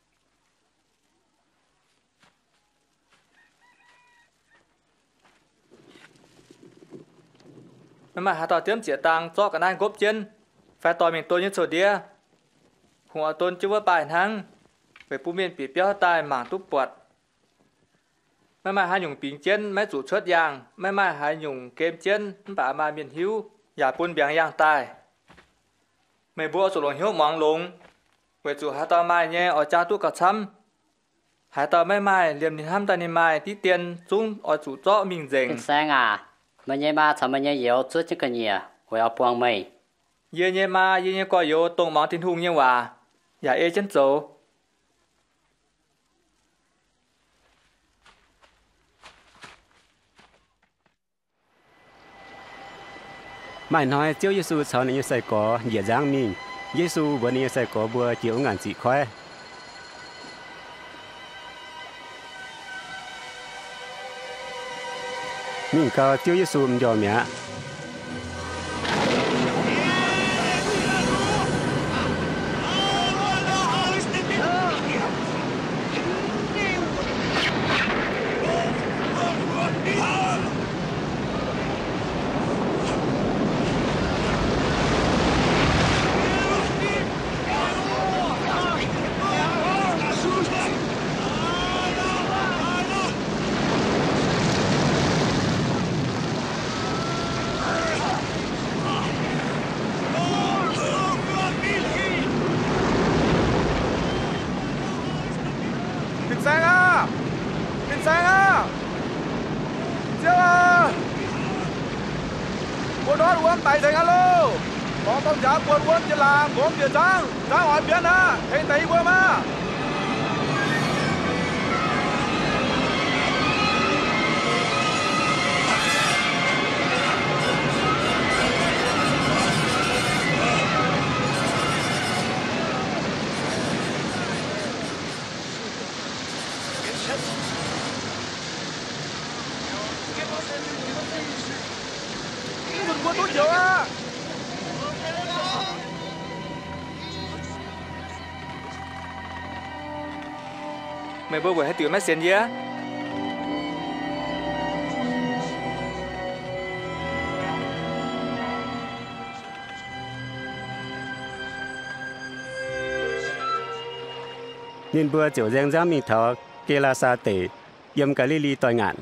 S10: Mà hạ tỏ tiêm chĩa tăng cho cả nai gốp chân. Phải tỏ mình tôi như sổ đĩa. Hùng ở tôn chú với bài hăng. Về bù miền bị béo tài mảng túp bọt. Mà hai nhung bình chân mấy chủ chốt giang. Mà hai nhung kem chân bà mà miền hiếu. Giả bùn biếng giang tài. Mấy bố chủ lồng hiếu mong lùng. Về chủ hạ tỏ mai nhé ở cha tu cả chăm. Hạ tỏ mấy mai liềm đến hâm tài nên mai tí tiền chung ở chủ cho mình dành.
S9: Thực sang à. Mà nhé mà sao mà nhé yếu chút chứ cần nhỉ. Với ở buông mày.
S10: Dê nhé mà dê nhé có yếu tông mong thiên hùng nhé hòa. Dạ ê chân dấu.
S1: Mãi nói chiếu Giê-xu sau này sẽ có dễ dàng mình. Giê-xu vừa này sẽ có bữa chiếu ngàn dị khoe. Mình có chiếu Giê-xu mình cho mẹ.
S11: Tại thành alo, có tông giá buồn buồn chỉ là gốm địa trang, ra hỏi biến à, thấy thấy vừa mà. Buồn tốt nhiều à.
S10: Mày bơ bởi hết tiểu mét xiên gì á.
S1: Nên bữa chiều giang giá mình thọ kê la sa tể yếm cả li tòi ngạn.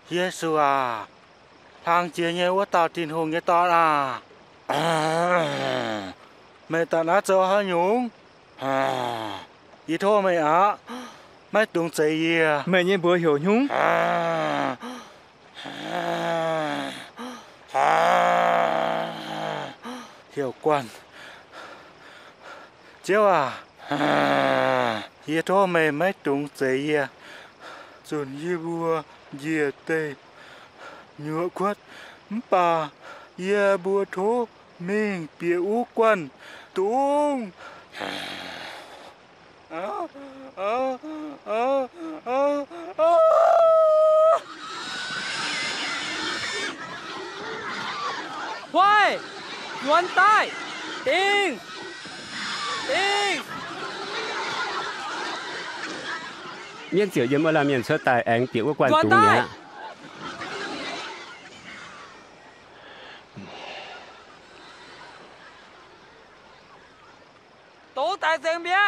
S6: Giêsu à, thằng chia nhé quá tao tin hùng nhé tao à. Mày ta đã cho hả nhúng. Ý thôi mày ạ. Mày đúng chạy gì à.
S10: Mày nhé bữa hiểu nhúng.
S6: Hiểu quan. Chiếu à. Ý thôi mày mày đúng chạy gì à. Dồn như bùa dìa tê. Nhựa quát. Bà. Dìa bùa thố. Mình bìa ú quan. Tung.
S4: Hoài, nhuận tay, tiếng, tiếng.
S1: Miền chiều yếm ở là miền sơ tài anh tiểu của quan chúng nhá.
S4: Tố tại rừng bia.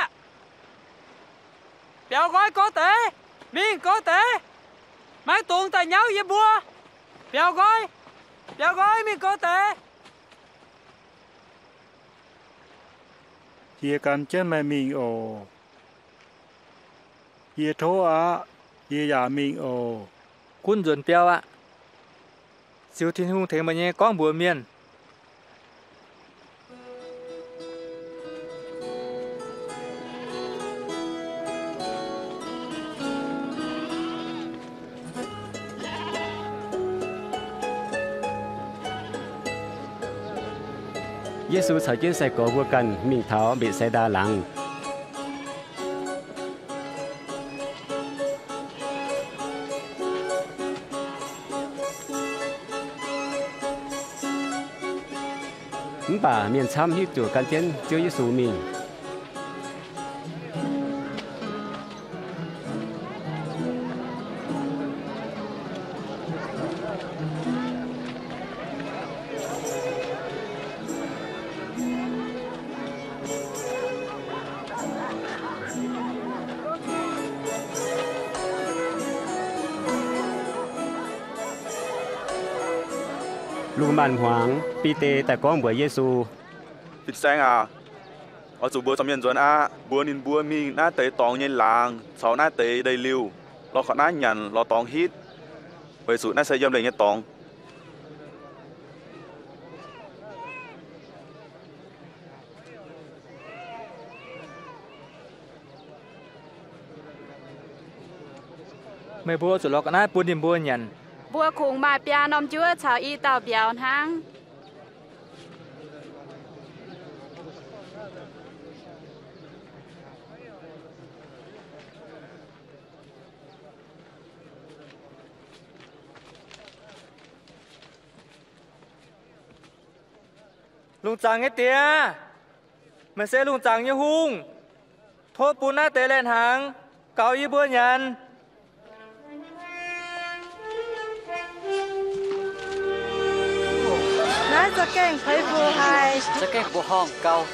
S4: Béo gói có tế, miên có tế. Máy tuôn tại nhau với bua. Béo gói miên có tế.
S6: Dìa cần chân mẹ mình ồ. Dìa thố ạ. Dìa giả mình ồ.
S10: Quân dồn béo ạ. Siêu thiên hùng thế mà nhé con bùa miền.
S1: Giêsu sở trên xe cổ vua cần mình tháo bị xe đa lăng. Bà miền xăm hiếp chủ căn tiến chưa Giêsu mình. Lùm bàn hoang, pi tê tại con bữa Giêsu.
S11: Vịt sang à. Ở chủ bữa trong nhân dân à, bữa nín bữa mình ná tế tòng nhân làng, sau ná tế đầy liu, lo khó ná nhận, lo tòng hít. Vậy sự ná sẽ dâm đầy nhất tòng.
S10: Mày bùa chủ lo cái ná bùa niềm bùa nhận.
S3: Bùa khủng mà bia nôm chúa chào y tàu béo hang.
S10: Lùng chẳng nghe tía. Mày sẽ lùng chẳng như hung. Thôi bùa ná tế lên hàng. Cáo y bùa nhận.
S13: Nãy giờ kênh thấy vừa hay.
S9: Sẽ kênh bộ hòn câu.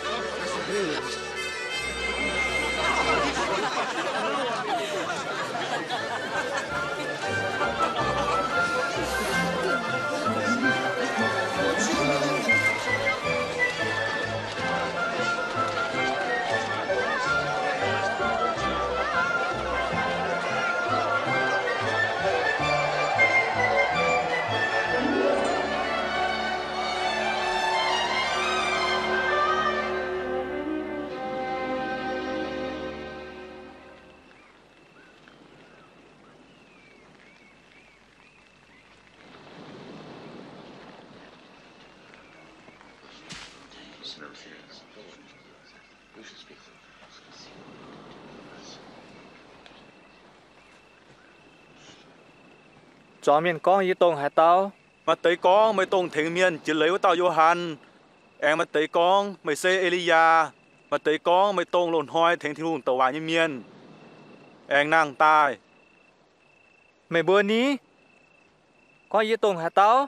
S10: Chó miền con y tông hả tao?
S11: Mà tới con mới tông thỉnh miền chỉ lấy của tao Johan. Em mà tới con mới xe Elia. Mà tới con mới tông lộn hoài thỉnh thiên hùng tàu vàng như miền. Em nàng tai.
S10: Mày bữa ní? Con y tông hả tao?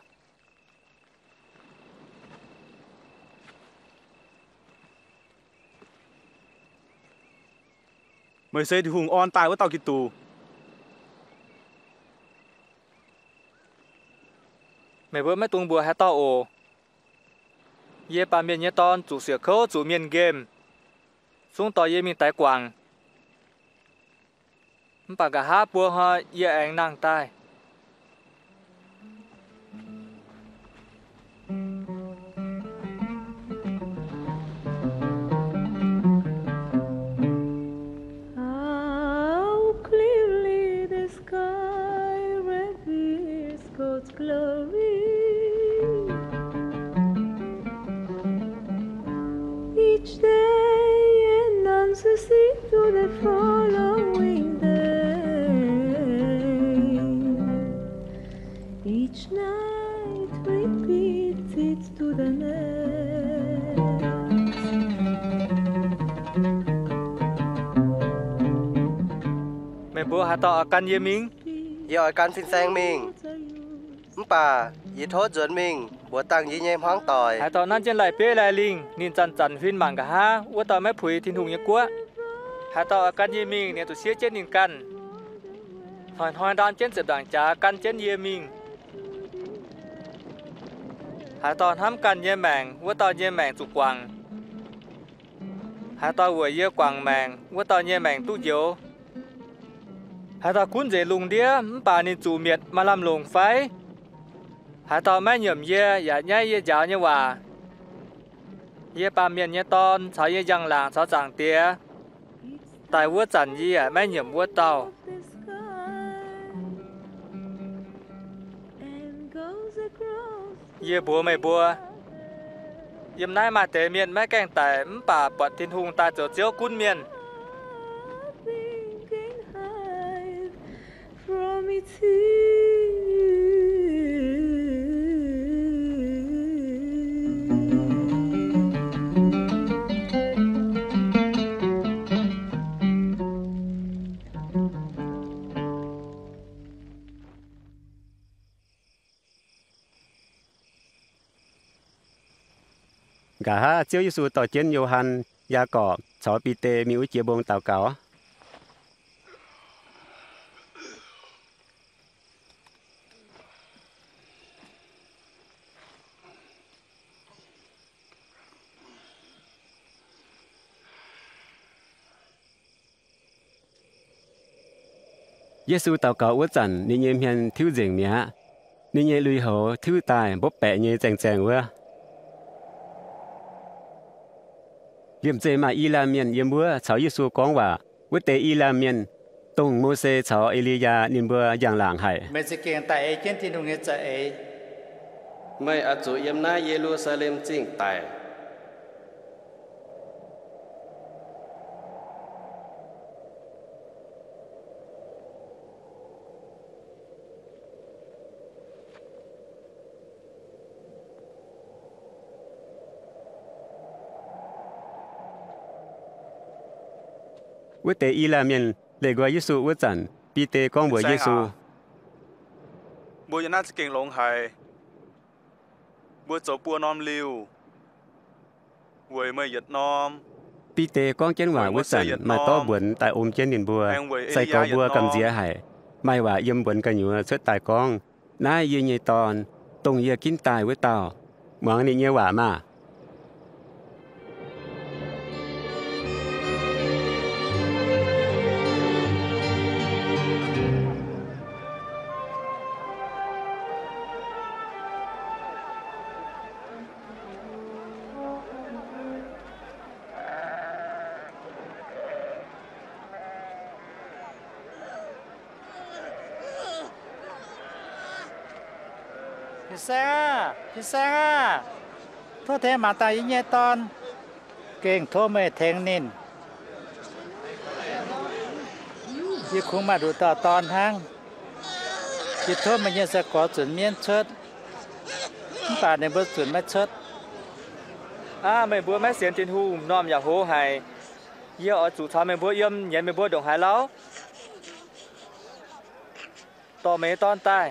S11: Mới xe thiên hùng on tai của tao kì tù.
S10: mày bữa mấy tung bùa hay to ồ ye ba miền ye ton chủ sửa khâu chủ miền game xuống tỏi ye miền tài quảng bà cả hát bùa ha ye anh nàng tai
S14: glory. Each day and none succeed to the following day. Each night repeats it to the next.
S10: Mẹ bố hạ tọ căn ye mình.
S15: Giờ căn phim sang mình. Bà, yi thốt chuẩn mình, bố tăng yi nhem hoang tỏi.
S10: Hạ tọ nan trên lại bê lại linh, nhìn chăn chăn phim mảng cả ha, ua tọ mấy phủi thiên hùng như quá. Hạ tọ căn ye mình, nè tụ xía trên nhìn căn. Hỏi hỏi đan trên sập đảng trà căn trên ye mình. Hạ tọ hám căn ye mảng, ua tọ ye mảng tụ quảng. Hạ tọ vừa ye quảng mảng, ua tọ ye mảng tụ dỗ. Hạ tọ cún dễ lùng đĩa, bà nên chủ miệt mà làm lùng phái. Hạ tọ mấy nhầm ye, dạ nhai ye giáo như hòa. Ye bà miền ye ton, cháu ye dăng làng cháu chẳng tía. Tại vua chẳng ye, mấy nhầm vua tàu. Ye bùa mày bùa. Yếm nai mà tế miền mấy canh tài, bà bọt thiên hùng ta chỗ chiếu cún miền.
S14: From its
S1: cả ha chiếu Giêsu tỏ chiến Gioan, Gia Cọ, cháu Pite miu chia bông tàu cáo. Giêsu tàu cáo uất chẩn nên nhêm hiền thiếu dường mía, nên nhê lùi hổ thiếu tài bốc bẹ nhê chèn chèn vơ. Liêm chế mà y la miền yếm búa cháu Giêsu quán hòa, uất tế y la miền tông Mô-sê cháu Elia niên búa giang làng hải.
S12: Mày sẽ kiện tại trên thiên đường sẽ ấy.
S16: Mày ở chỗ yếm na Jerusalem chính tại.
S1: Uất tế y la miền lệ gọi Giêsu uất chẩn, Pite con bùa Giêsu.
S11: Bùa na kinh lông hải. Bùa chỗ bùa nom liu. Quầy mày giật nom.
S1: Pite con chén hòa uất chẩn mà to buồn tại ôm chén điền bùa, say có bùa cầm dĩa hải. Mai hòa yếm buồn cả nhựa xuất tài con. Nai yê nhê tòn, tông yê kín tài uất tàu. Mong ni nhê hòa mà.
S12: Thì sang à. Thôi thế mà ta ý nhé ton. Kinh thô mê thèng nín. Ý khung mà đủ tỏ ton hăng. Ý thô mà nhé sẽ có chuẩn miên chết. Bà này bước chuẩn mất chết.
S10: À mày bữa mấy xiên thiên hùng nòm nhà hô hay. Ye ở chủ thọ mày bữa yếm nhé mày bữa đồng hải lão. Tỏ mấy ton tai.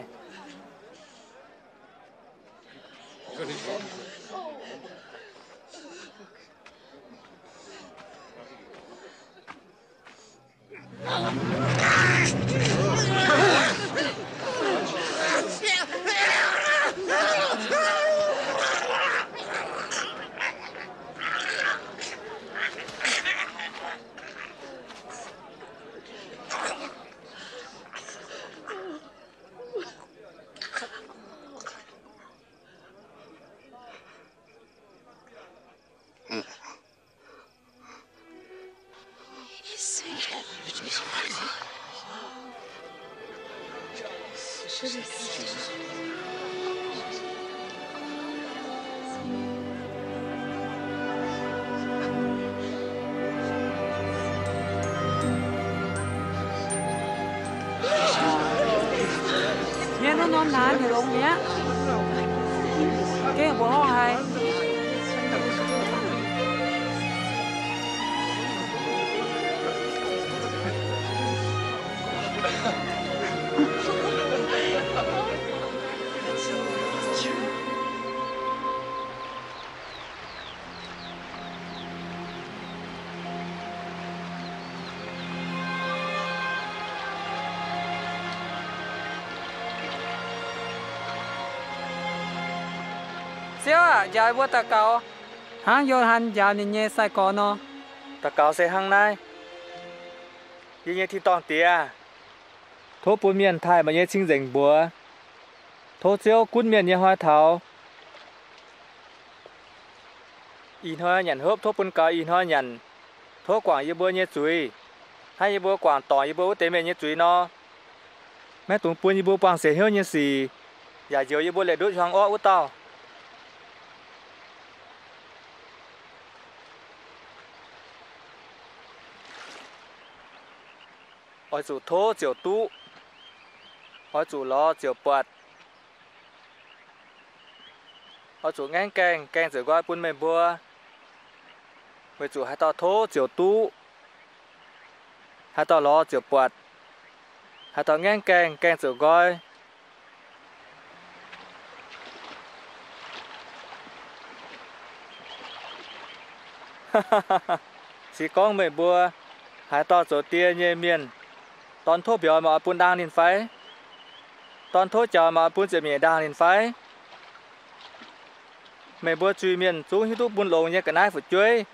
S4: Nghe nó non nán thì đúng nhé. Cái bộ hoa hay. Siêu à, dài bữa ta cầu. Hang vô hành dài nên nhẹ sai có nó.
S10: Ta cáo sẽ hang này. Như thì toàn tía. Thố bốn miền thái mà như chính dành búa. Thố chiếu cún miền như hoa thảo. In hoa nhận hốp thố bốn cao in hoa nhận. Thố quảng như búa như chuối. Hay như búa quảng tỏ như búa tế miền như chuối nó. Mẹ tùng bốn như búa quảng sẽ hiếu như xì. Giả dấu như búa lệ đốt hoang ổ út tao. Ôi chủ thô chiều tú. Ôi chủ lo chiều bọt. Ôi chủ ngang kèng rồi gọi bún mềm bùa. Ôi chủ hai tao thô chiều tú. Hai tao lo chiều bọt. Hai tao ngang kèng rồi gọi. Chỉ con mềm bùa. Hai tao chỗ tia nhê miền. Tón thô biểu mà bún đang lên phái. Tón thô chờ mà bún sẽ miền đang lên phái. Mày bữa truy miền xuống hít thuốc bún lồng như cái nai phải chuối.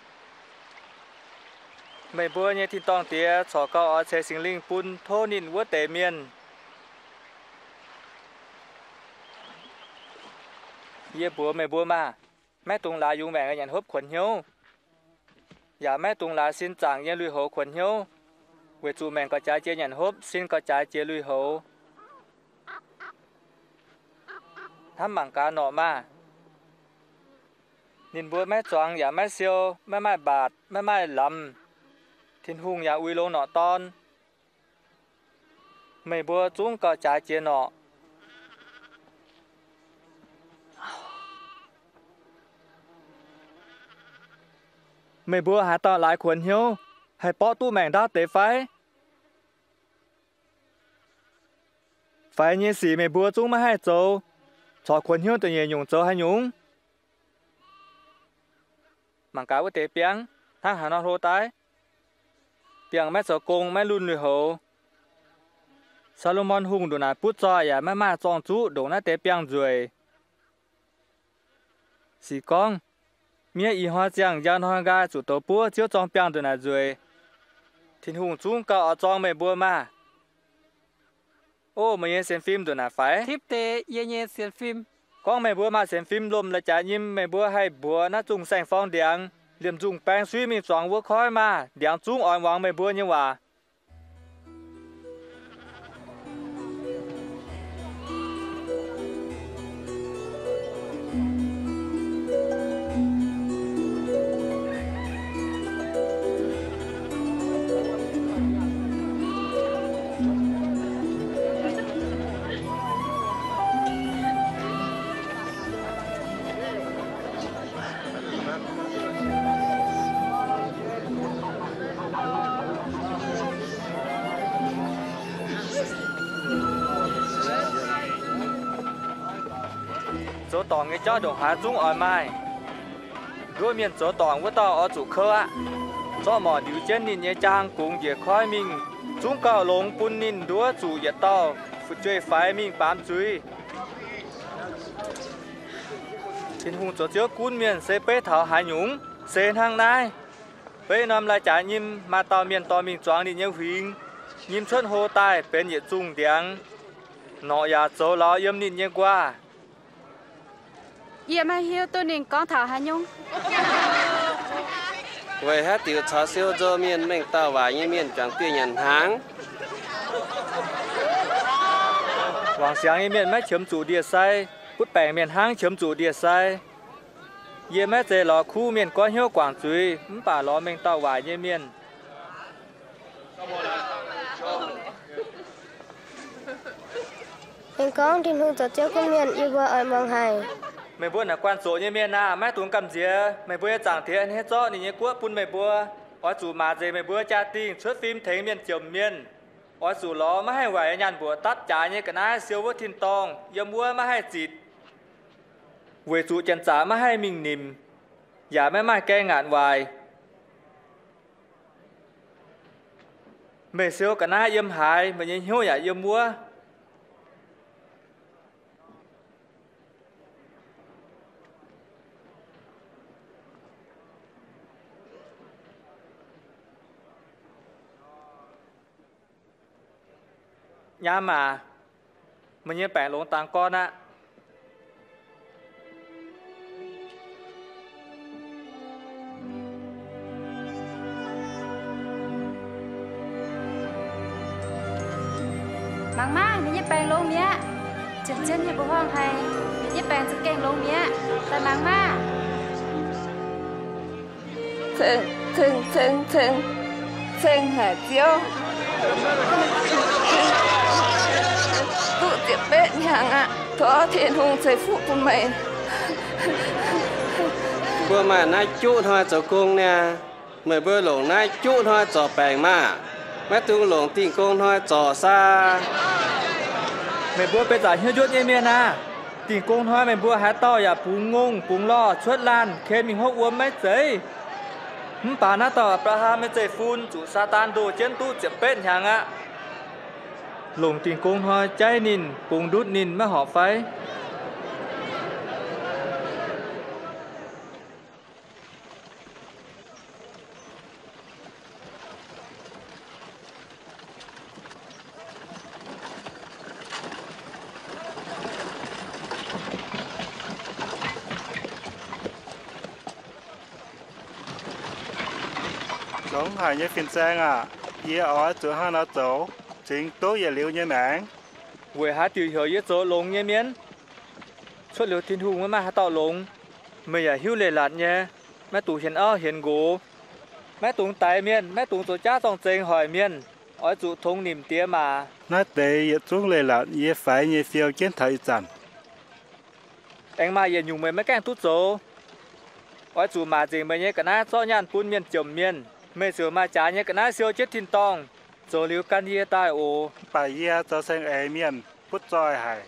S10: Mày bữa như thiên tông tía cho cao ở xe sinh linh bún thô nín vớt tề miền. Ye bữa mày bữa mà. Mẹ tung lá dùng mẹ cái nhận hốp khuẩn hiếu. Dạ mẹ tung lá xin chẳng như lùi hổ khuẩn hiếu. Về chủ mẹ có trái chia nhận hốp, xin có trái chia lùi hổ. Thăm bằng cá nọ mà. Nhìn bữa mẹ choáng, dạ mẹ siêu, mẹ bạt, mẹ lầm. Thiên hùng dạ uy lô nọ ton. Mấy bữa chúng có trái chia nọ. Mấy bữa hả tao lại khuẩn hiếu. Hãy bỏ tu mẹn đá tế phái. Phái như xì mẹ bùa chúng mà hai châu. Cho khuẩn hiếu tự nhiên dùng châu hay nhúng. Mạng cá với tế biếng. Thang hà nó hô tái. Biếng mẹ sở cung mẹ luôn lùi hậu. Salomon hùng đồ nà bút cho ya mẹ mà chọn chú đồ nà tế biếng rồi. Xì con. Mẹ y hoa giang giang hoa ga chủ tổ búa chiếu trong biếng đồ nà rồi. Thiên hùng chúng có ở trong mẹ bùa mà. Ô, mày xem phim rồi nà phải.
S4: Thiếp tê, ye xem phim.
S10: Con mẹ bùa mà xem phim lùm là trả nhím mẹ bùa hay bùa nó dùng sành phong điện. Liềm dùng bang suy mình chọn vô khói mà. Điện chúng ổn vọng mẹ bùa như hòa. Chỗ tỏ nghe cho đồng hóa chúng ở mai. Rồi miền chỗ tỏ của tao ở chủ khơ ạ. Cho mỏ điều chân nhìn nhé trang cùng về khói mình. Chúng cao lông bún nhìn đúa chủ về tao. Phụ chơi phái mình bám chuối. Thiên hùng chỗ trước cún miền sẽ bế thảo hải nhúng. Xên hàng này. Bế nằm lại trả nhím mà tao miền tao mình choáng đi nhau huynh. Nhím xuất hồ tài bên nhiệt trung tiếng. Nó ya chỗ lo yếm nhìn nhé qua.
S3: Dạ mà hiếu tôi nên con thảo hà nhung.
S16: Vậy hát tiểu chó siêu cho miền mình tao và như miền chẳng tiêu nhận tháng.
S10: Quảng sáng như miền mấy chấm chủ địa sai, bút bẻ miền hang chấm chủ địa sai. Ye mấy chế lò khu miền có hiếu quảng chuối, bà lò mình tàu vải như miền.
S7: Mình con Thiên Hùng cho chiếu con miền yêu vợ ở mong hài.
S10: Mày bữa là quan số như miền à, mấy tuấn cầm dìa, mày bữa chẳng thế hết rõ thì như quốc bún mày bữa. Ở chủ mà dây mày bữa cha tin xuất phim thấy miền chấm miền. Ở chủ lò mà hay vậy nhàn bữa tắt trái như cái ná siêu vớt thiên tông, yêu mua mà hay chịt. Về chủ chân trả mà hay mình nìm, giả mấy mai cây ngạn vài. Mày siêu cái ná yếm hại, mà nhìn hiếu giả yếm mua. Nhà mà mình như bẻ lông tàng con á.
S3: Mang má mình như bẻ lông mía. Chân chân như bố hoang hay. Mình như bẻ sự kèn lông mía. Tại mang má.
S14: Thừng hả chiếu. Tụ tiệp bết nhàng ạ. Thó Thiên Hùng xây phụ của mày.
S16: Bữa mà nãy chút thôi cho cung nè. Mày bữa lộn nãy chút thôi cho bèn mà. Mấy tương lộn tình cung thôi cho xa.
S10: Mày bữa bây giờ hiếu chút như miền à. Tình cung thôi mày bữa hái to ya búng ngung, búng lo, chuốt lan. Khen mình hốc uống mấy giấy. Bà nát tỏ Abraham mấy giấy phun. Chủ Satan đồ trên tu tiệp bết nhàng ạ. Lùng tình cung thôi cháy nín, bùng đút nín mới họ phái.
S6: Đúng hài như phiên sang à. Ye ở chỗ hai nó chỗ. Chính tốt về liệu như mạng.
S10: Vừa hát tiểu hiểu yết chỗ lông như miến. Xuất liệu Thiên Hùng mà hát tạo lông. Mày à hiếu lệ lạt nhé. Mẹ tù hiền hiền gỗ. Mẹ tùng tài miên, mẹ tùng chỗ cha dòng chênh hỏi miên. Ở chủ thông niềm tía mà.
S6: Nói tế ye trung lệ lạt ye phải ye phiêu trên thời chẳng.
S10: Anh mà ye nhung mấy cái tốt chỗ. Ở chủ mà gì mấy nhé cả ná cho nhàn phun miên chầm miên. Mẹ sửa mà trả nhé cả ná siêu chết thiên tông. Rồi liu can ye tai ồ.
S6: Bà ye cho sinh ế miên, bút roi hài.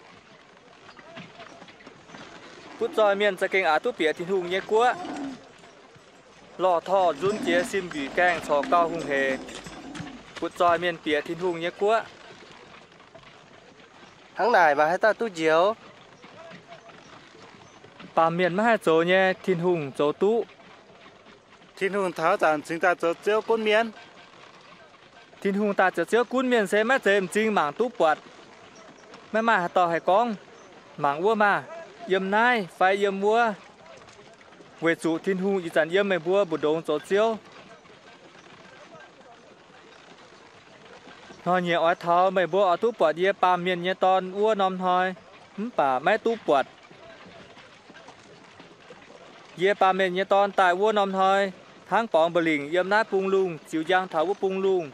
S10: Bút roi miên sẽ kinh á tu bịa Thiên Hùng nhé quá. Lò thò run chia sim bỉ cang cho cao hung hề. Bút roi miên bịa Thiên Hùng nhé quá.
S15: Tháng này mà hay ta tu chiếu.
S10: Bà miên mà hai chỗ nhé Thiên Hùng chỗ tu.
S6: Thiên Hùng tháo chẳng chính ta chỗ chiếu cún miên.
S10: Thiên Hùng ta cho chiếu cún miền xe mát dềm chinh mảng tú quạt. Mẹ mà tỏ hay con. Mảng vua mà. Yếm nai, phải yếm vua. Về chủ Thiên Hùng ý chẳng yếm mày vua bụt đông cho chiếu. Nói nhẹ ói tháo mày vua ở tú quạt yếm bà miền nhé ton vua nòm thôi. Bà mẹ tú quạt. Yếm bà miền nhé ton tại vua nòm thôi. Tháng bóng bờ lỉnh yếm nát bung lung. Chiều giang tháo vua bung lung.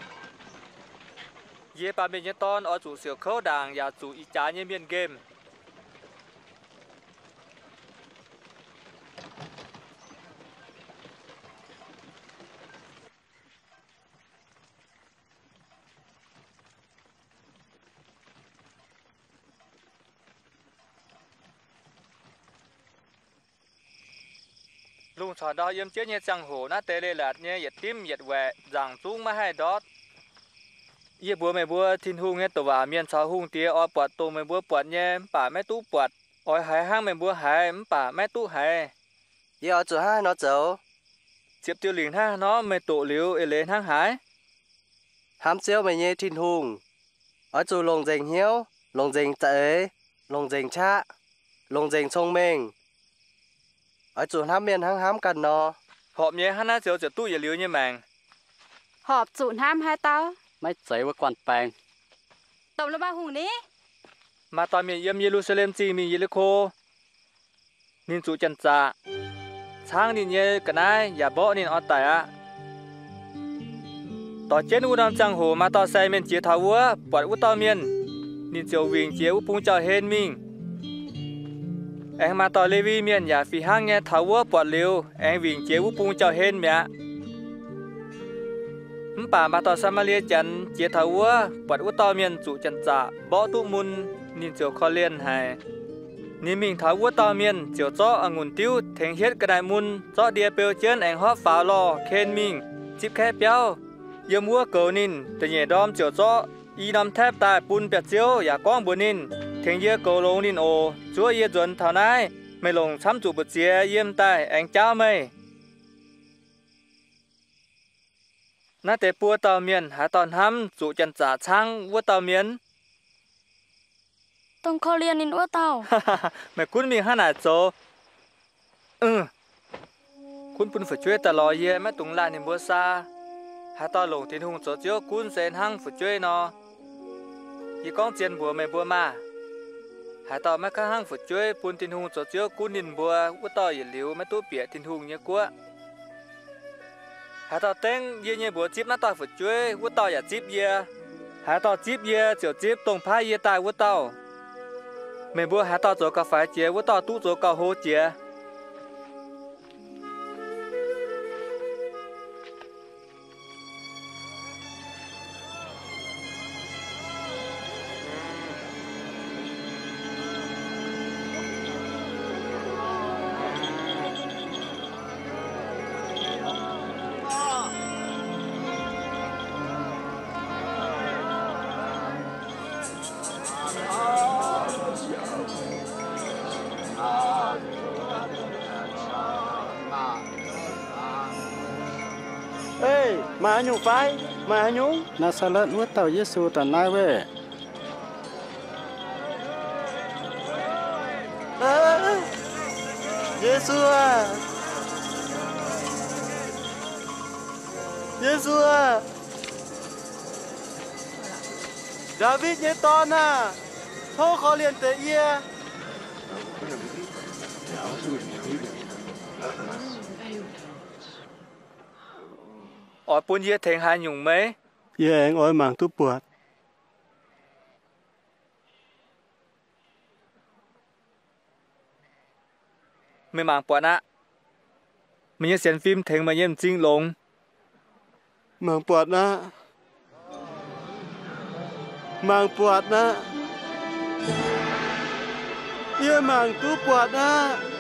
S10: Ye bà mình nhé ton ở chủ siêu khâu đảng và chủ ý trái như miền game. Lùng tròn đó yếm chết như chẳng hổ nát tê lê lạt như yết tím yết vẹ giảng xuống mà hay đót. Ye bữa mày bữa Thiên Hùng nghe tổ vào miền sáu hung tía ở bọt tổ mày bữa bọt nhé bà mẹ tú bọt ở hải hang mày bữa hải bà mẹ tú hải
S15: Ye ở chỗ hai nó chỗ
S10: chiếp tiêu liền ha nó mày tổ liu lên hang hải
S15: hám chiếu mày nhé Thiên Hùng ở chỗ lồng dành hiếu lồng dành tệ lồng dành cha lồng dành thông minh ở chỗ hám miền hám cần nó
S10: họp nhé hắn á chỗ tu ye liu như màng
S3: họp tụn ham hai tao.
S9: Mấy giấy với quan bèn.
S3: Tổng là ba hùng ní.
S10: มาตอนมีเยี่ยมเยรูซาเล็มจีมีเยริโคนินจูจันจาช้างนินเยกันนายอย่าบ่นินออตายอะต่อเจนอุดมจังโหมาต่อไซเมนเจียทาวัวปวดอุตอเมียนนินเจียววิงเจียวปุงเจ้าเฮนมิงเอ็งมาต่อเลวีเมียนอย่าฝีห้างเงทาวัวปวดเร็วเอ็งวิงเจียวปุงเจ้าเฮนเมียป่ามาต่อสมาเลียจันเจียทาวัวปวดอุตอเมียนจูจันจาบ่ตุมุนนินเจียวคอเลียนให้นิมิงทาวัวตอเมียนเจียวจ้อองุ่นติ้วเทงเฮ็ดกระไดมุนจ้อเดียเปียวเจิ้นเอ็งฮอฟาลอเคนมิงจิบแค่เปียวยมัวเกอนินแต่เหยดอมเจียวจ้ออีนำแทบตายปุนเปียเจียวอย่าก้องบุนินเทงเยเกอลงนินโอจัวเยจนเท่านายไม่ลงช้ำจูบเจียเยี่ยมตายเอ็งเจ้าไม่น่าแต่ปัวตอเมียนหาตอนห้ำจูจันจ่าช่างวัวตอเมียน
S13: ต้องขอเรียนนินวัวเต่า
S10: แม่คุณมีขนาดโจคุณปุ่นฝึกช่วยตลอดเย่แม่ตุงลานินบัวซาหาตอนลงทิ้งหุงโจเจียวคุณเซนหังฝึกช่วยนอยี่ก้องเจียนบัวไม่บัวมาหาตอนแม่ข้าหังฝึกช่วยปุ่นทิ้งหุงโจเจียวคุณนินบัววัวต่ออย่าเหลียวแม่ตู้เปียทิ้งหุงเยอะกว่าหาต่อเต้งเยี่ยบัวจิบน้าต่อฝึกช่วยวัวต่ออย่าจิบเยี่ยหาต่อจิบเยี่ยเจียวจิบตรงพายเยี่ยตายวัวต่อไม่บัวหาต่อโจกาแฟเจียวัวต่อตู้โจกาโฮเจีย
S2: มาหนูไฟมาหนูนาซาเลตวัดเต่าเยซูตันนายเวเยซูอะเยซูอะดาวิดเยตอนน่ะโทษขอเรียนเตเอีย
S10: ออยปุ่นเยี่ยเทงหาหยุ่งไหม
S2: เยี่ยเองออยหมางทุบปวด
S10: ไม่หมางปวดนะมันยังเสียนฟิล์มเทงมาเยี่ยมจริงลง
S2: หมางปวดนะหมางปวดนะเยี่ยหมางทุบปวดนะ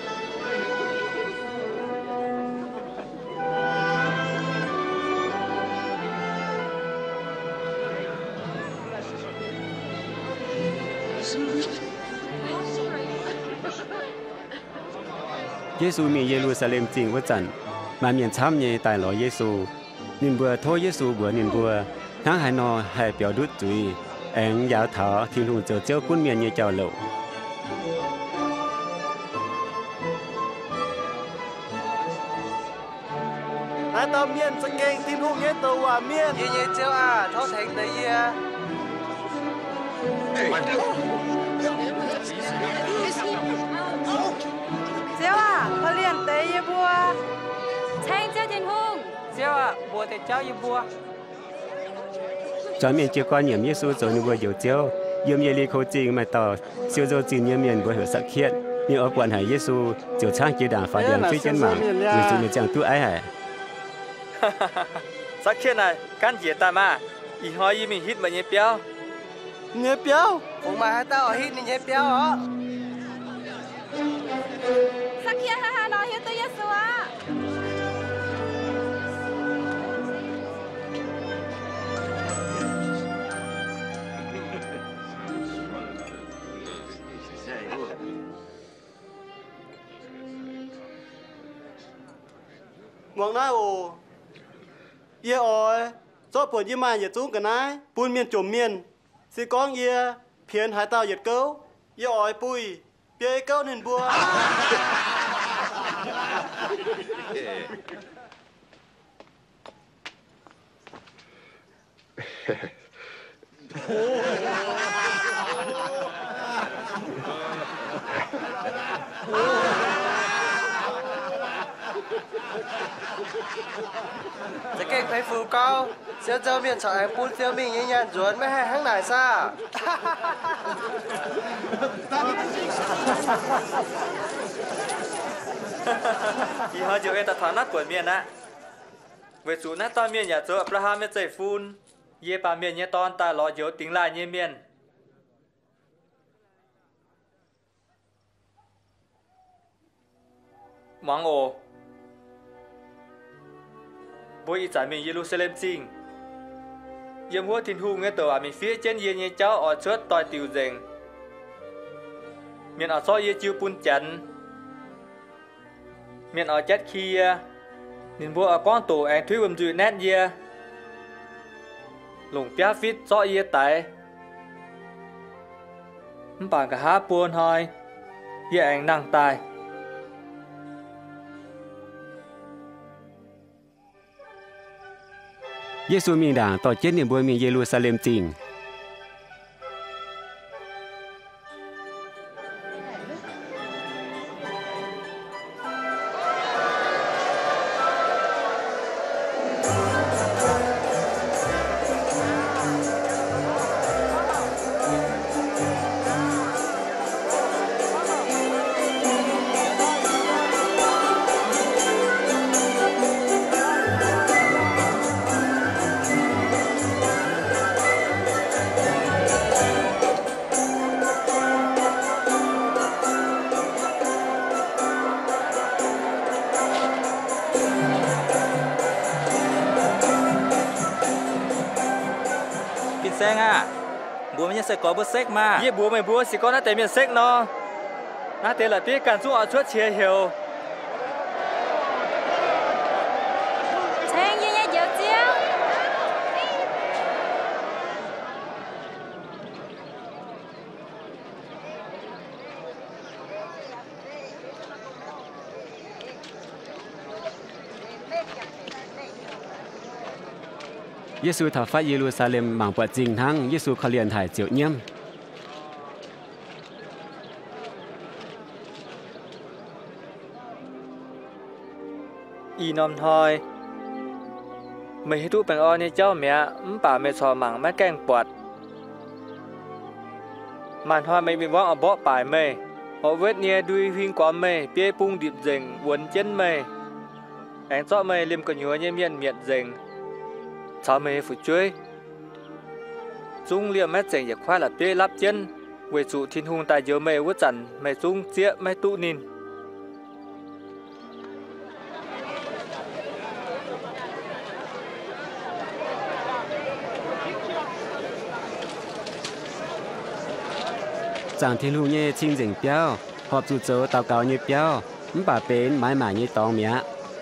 S1: เยซูมีเยรูซาเล็มจริงว่าจันมาเมียนช้ำเยตายหล่อเยซูนินบัวโทเยซูบัวนินบัวทั้งหายนอให้เปียวดุดจุยแองยาวเถาทิ้งลุงเจ้าเจ้ากุ้นเมียนเยเจ้าเหล่านาย
S2: ตอเมียนสเกงทิ้งลุงเยตัวว่าเมียน
S15: เยเจ้าอ่ะโทษแทงเตยเย
S13: เจ้าอ่ะเขาเรียนเตยบัว
S3: ใช่เจ้าจินฮง
S4: เจ้าอ่ะบัวแต่เจ้าอยู่บัว
S1: จอมเมียนเจ้าก้อนเหยี่ยมเยซูโจนึกว่าอยู่เจ้าเยี่ยมเยลีโคจริงมาต่อเซียวโจจีนเยี่ยมเมียนบัวหัวสักเคียดนี่เอากวนหายเยซูเจ้าช่างเกียด่างฟ้าเดียงช่วยเจ้าหมาเยซูมีจังตู้ไอ้หาย
S10: สักเคียดไหนกันเหยียดตามาอีหอยยี่มีฮิตมาเยี่ยเปียว
S2: เยี่ยเปียว
S15: ผมมาให้เต้าฮิตนี่เยี่ยเปียวเหรอ
S13: สักเคียฮ่าฮ่าน้อยเฮียตัวเยซูอ่ะ
S2: มองหน้าโอเยี่ยออยซอปวดยี่มาอย่าจุ้งกันนะปูนเมียนจมเมียนสิก้องเยี่ยเพียนหายเต่าหยัดเก้าเยี่ยออยปุยเปียเก้าหนึ่งบัว
S15: mấy phù cao sẽ cho miền sợ em phun siêu mình như nhàn ruột mới hay hăng nải xa
S10: Thì họ chịu em ta thoát nát của miền á về chủ nát to miền nhà chỗ Abraham mới chạy phun ye bà miền nhé ton ta lo dấu tính lại như miền Mang ồ bố y giải mình Jerusalem chính yếm hua thiên hùng nghe tờ à mình phía trên ye nhé cháu ở chốt tòi tiêu dình miền ở so ye chiêu pun chắn miền ở chết kia nên bố ở con tổ anh thúy bầm dùi nét ye lùng pia fit so ye tại bạn cả há buồn thôi ye anh năng tài
S1: Giê-xu miền đảngต่อเจ็ดในบัวเมียนเยรูซาเล็มจริง
S10: Sen à, bố mình sẽ có bữa sách mà. Ye bố mày bố chỉ có nó tại miền sách nó. Nó tên là biết cần giúp họ chuốt chia hiểu.
S3: Sen ye dạo chiếu.
S1: Giê-xu thảo phát Jerusalem mảng bọt jing thăng Giê-xuเขาเรียนถ่ายเจียวเยี่ยม
S10: อีนอมทอยไม่ให้ทุกเป็นอ้อในเจ้าเมียป่าไม่ชอหมังแม่แกงปวดมันทอยไม่มีว่างเอาเบาะป่ายไม่เอาเวทเนียดุยหิงกว่าไม่เปี้ยปุ้งดิบเจงวนเจนไม่แองเจ้าไม่เลียมกันยัวเยี่ยมเยี่ยนเมียดเจงsao mày phụ chơi dung liệm mét chèn dịch khoa là bê lắp chân về chủ thiên hùng tại giờ mày vứt chặn mày dung chia mày tụ nín
S1: chàng thiên hùng nhé chinh dình béo họp chủ chỗ tàu cao như béo bà bến mãi mãi như tòng mía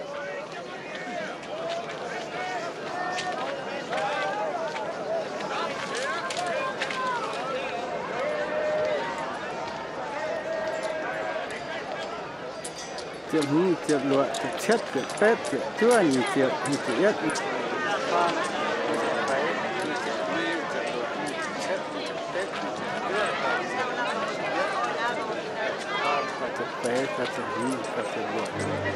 S2: Tiệm hú, tiệm lụa, tiệm chết, tiệm tết, tiệm chua, nhìn tiệm, nhìn tiệm nhất. Tiệm tết, tiệm hú, tiệm lụa.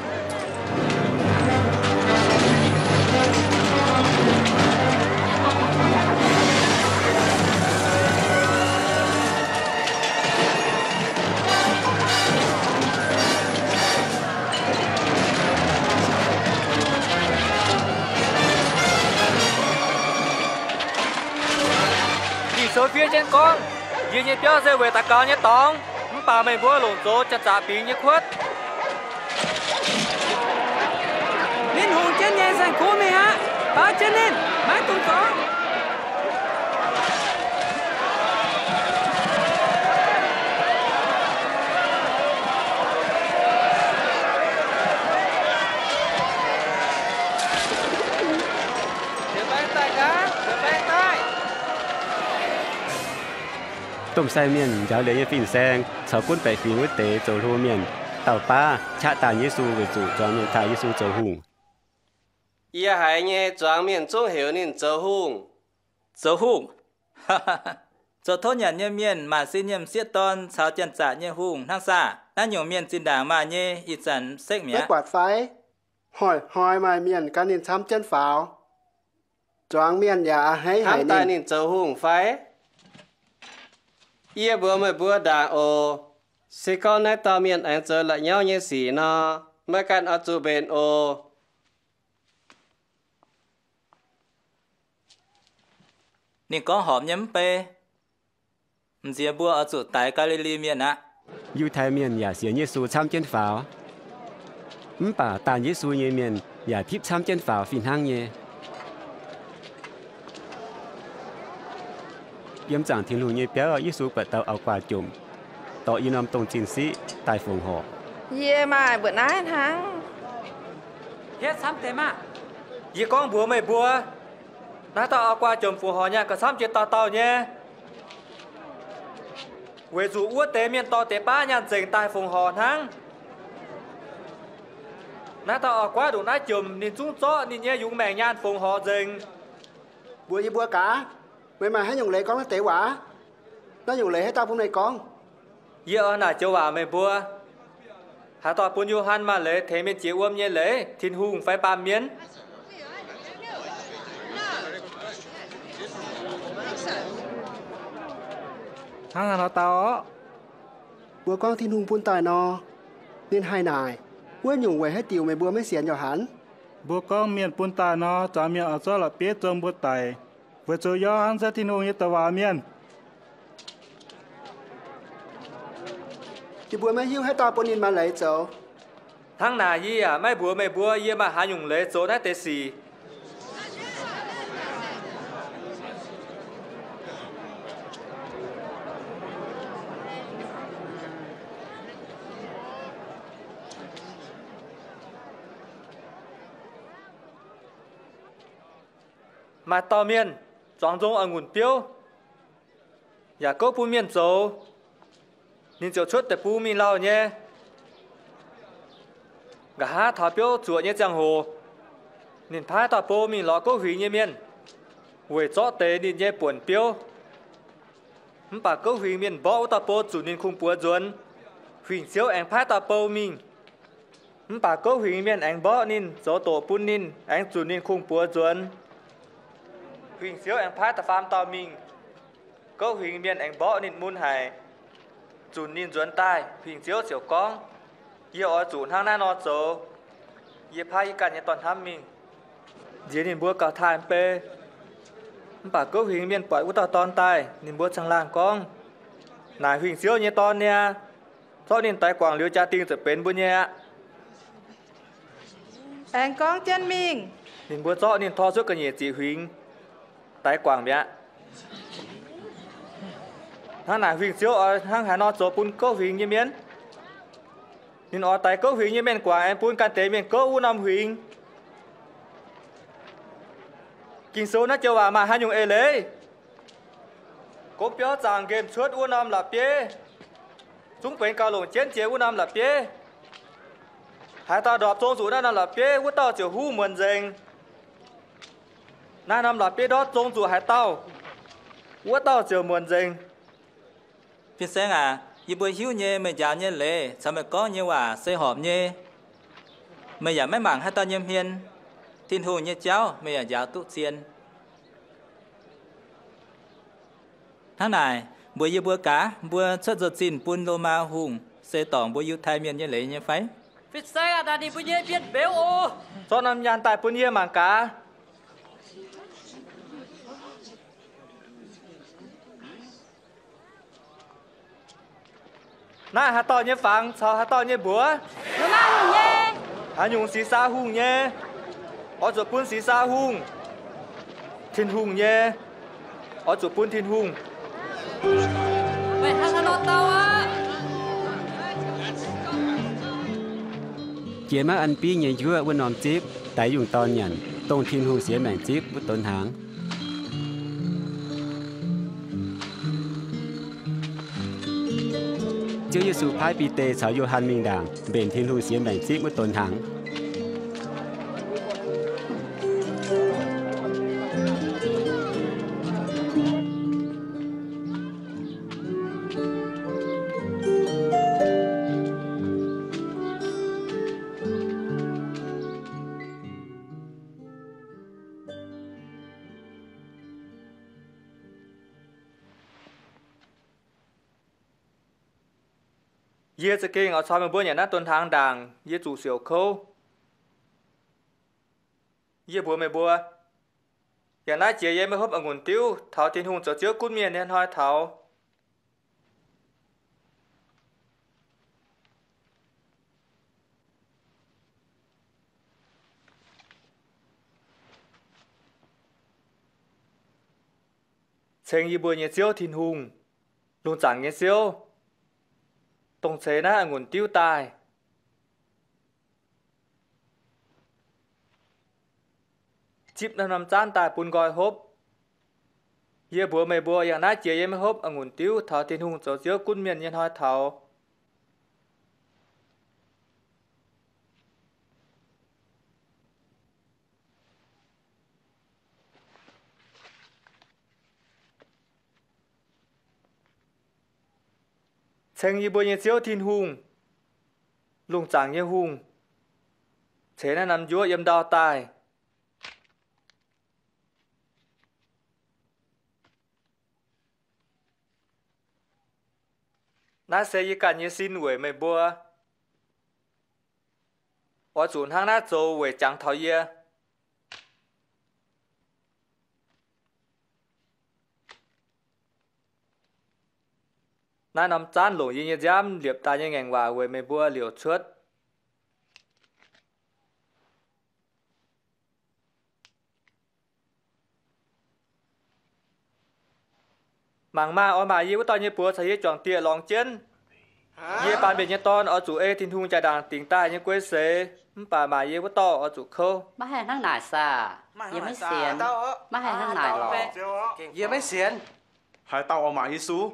S10: số phía trên con như như béo rơi về ta cao như tòng bà mày búa lủng số chặt chả bí như khuất
S4: Liên hùng trên nhà sành khu mày hả ba chân lên mái tung gió
S1: ต้มไส้เมียนยาวเลยยังฟินแซงชาวกุ้นไปฟินวิเตโจโรเมียนเต่าป้าชะตาเยซูvề chủ cho miền tháiเยซูโจหุง
S16: Ia hải nhé choáng miền trung hiểu nên dấu hùng.
S10: Dấu hùng? Cho thốt nhà nhé miền mà xin nhầm siết ton cháo chân trả nhé hùng năng xả. Đã nhiều miền xin đảng mà nhé ít dần xếch mía.
S2: Quạt phái. Hỏi mai miền can nên chăm chân pháo.
S15: choáng miền giả hay hải
S16: tai nín châu hùng phái ia bữa mới bữa đà ô sĩ con nãy tao miền anh chờ lại nhau như xỉ nó mới can ở chỗ bên ô
S17: nín có hòm nhắm pe dìa bữa ở chỗ tại Galilee miền á
S1: yêu thái miền giả xiên Giêsu tham chân pháo bà tàn Giêsu nhẹ miền giả thiếp tham chân pháo phiền hang nhẹ yếm chẳng thiên hùng nhẹ béo Giêsu bật tàu ao quả chùmต่ออีนอมตรงจินซีตายฝงหอ
S14: เย่มาเบื่อน้าทั้ง
S10: เฮ็ดซ้ำเต็มอ่ะยี่ก้องบัวไม่บัวน้าต่อเอากว่าจมฝงหอเนี่ยก็ซ้ำเจ็ดต่อเนี่ยเวจูอ้วเตเมียนต่อเตป้ายันเจงตายฝงหอทั้งน้าต่อเอากว่าดูน้าจมนินจุ้งโจ้นินเนี่ยยุ่งแมงยันฝงหอเจง
S15: บัวยี่บัวcả vậy mà hãy dùng lệ con nó tệ quả nó dùng lệให้tao phun này con
S10: giờ nãy châu à mày bua hà tọa bún Johan mà lễ thế miền chiếu ôm như lễ thiên hùng phải ba miến
S12: hang nó tao
S15: bua con thiên hùng phun tài nó nên hai nài quên dùng quầy hết tiêu mày bua mới xiên cho hắn
S6: bua con miền phun tài nó trả miền ở chỗ là biết trong bua tài vừa cho gió hắn sẽ thiên hùng như tàu vào miền
S15: thì bữa mấy hiu hết to ponin mà lấy chỗ
S10: thằng nào gì à mấy bữa mấy bữa gì mà hà dùng lấy chỗ đấy để gì mà to miên chọn giống ở nguồn tiêu nhà cố pu miên chỗ nên chiều chút để pu mình lao nhé gà hát thảo biểu chúa nhé giang hồ nên phá thảo bố mình lo cố hủy nhé miên về chó tế nên nhé buồn biểu bà cố hủy miên bỏ thảo bố chủ nên khung bùa duẩn hủy xíu anh phá thảo bố mình bà cố hủy miên anh bỏ nên gió tổ bún nên anh chủ nên khung bùa duẩn hủy xíu anh phá thảo phàm tao mình cố hủy miên anh bỏ nên muôn hài chủ nín duẩn tai hình chiếu chiều con yêu ở chủ hang na nó chỗ yêu phai cả nhà toàn ham mình dưới nín búa cả thàn pe bà cố hình miền bỏi u tao toàn tai nín búa chẳng làng con nài hình chiếu như toàn nha cho nín tai quảng liêu cha tiên sẽ bên búa nhẹ
S13: anh con chân mình
S10: nín búa cho nín tho suốt cả nhà chỉ hình tai quảng vậy thằng nào huyền xíu ở thằng hà nó chỗ bún cố huyền như miến nên ở tại cố huyền như miến quả em bún can tế miến cố u năm huyền kinh số nó châu mà hai nhung ê lê cố béo chàng game suốt u năm là bia chúng bên cao lồng chiến chế u năm là bia hai ta đọp trông rủ nó là bia u tao chiều hu mượn dình năm là bia đó trông rủ hai tao u tao chiều mượn dình
S17: phía sáng à y bữa hiếu nhé mày già nhé lệ sao mày có như hòa xây họp nhé mày giả mấy mảng hai ta nhâm hiên thiên hùng nhé cháu mày giả giáo tụ xiên tháng này bữa y bữa cá bữa chất giật xin bún lô ma hùng xây tỏng bữa y thái miền nhé lệ nhé phái
S4: phía sáng à ta đi bữa nhé biết béo ô
S10: cho năm nhàn tại bún y mảng cá nãy hà to nhé phẳng sao hà to nhé búa
S13: nó ma hùng nhé
S10: hà nhung xí xa hùng nhé ở chỗ bún xí xa hùng thiên hùng nhé ở chỗ bún thiên hùng
S4: mày hà nó tao á
S1: chế má ăn pi nhảy dưa bên nòng chip tại dùng tòn nhẫn tông thiên hùng xé mảng chip với tốn hàng Chúa Giêsu phái Phi Tê chào Gioan Minh Đảng bên thiên hùng xiên mảnh chip với tồn hàng
S10: Ye sẽ kinh ở sau mình bữa nhà nát tuần tháng đàng, ye chủ siêu khâu. Ye bữa mày bữa. Nhà nát chia ye mới hấp ở nguồn tiêu, thảo thiên hùng cho chứa cút miền nên hoi thảo. Xem ye bữa nhà siêu thiên hùng, luôn chẳng nghe siêu. Tông chế na nguồn tiêu tài. Chip nằm chán tài bún gọi hốp. Ye bùa mày bùaอย่างna chia ye mới hốp nguồn tiêu thảo thiên hùng cho chứa cún miền nhân hoi thảo. Xem ye bùa nhà siêu thiên hùng. Lùng chẳng ye hùng. Chế na nằm chúa yếm đào tài. Na sẽ y cả như xin về mày bùa. Ở chuẩn hàng na châu về chẳng thảo ye. Na nằm chán lủng y như giam liệp ta như ngành hòa về mày bùa liều chuốt. Mảng ma ở mà ye với tao như bùa sẽ ye chọn tia lòng chân. Ye bàn biển như ton ở chủ e thiên hung trà đàng tiếng tai như quê xế. Bà mà ye với tao ở chủ khâu.
S9: Má hẹn thằng nải xa. Ye mới xiên. Má hẹn thằng nải lò.
S15: Ye mới xiên.
S11: Hai tao ở mà Giêsu.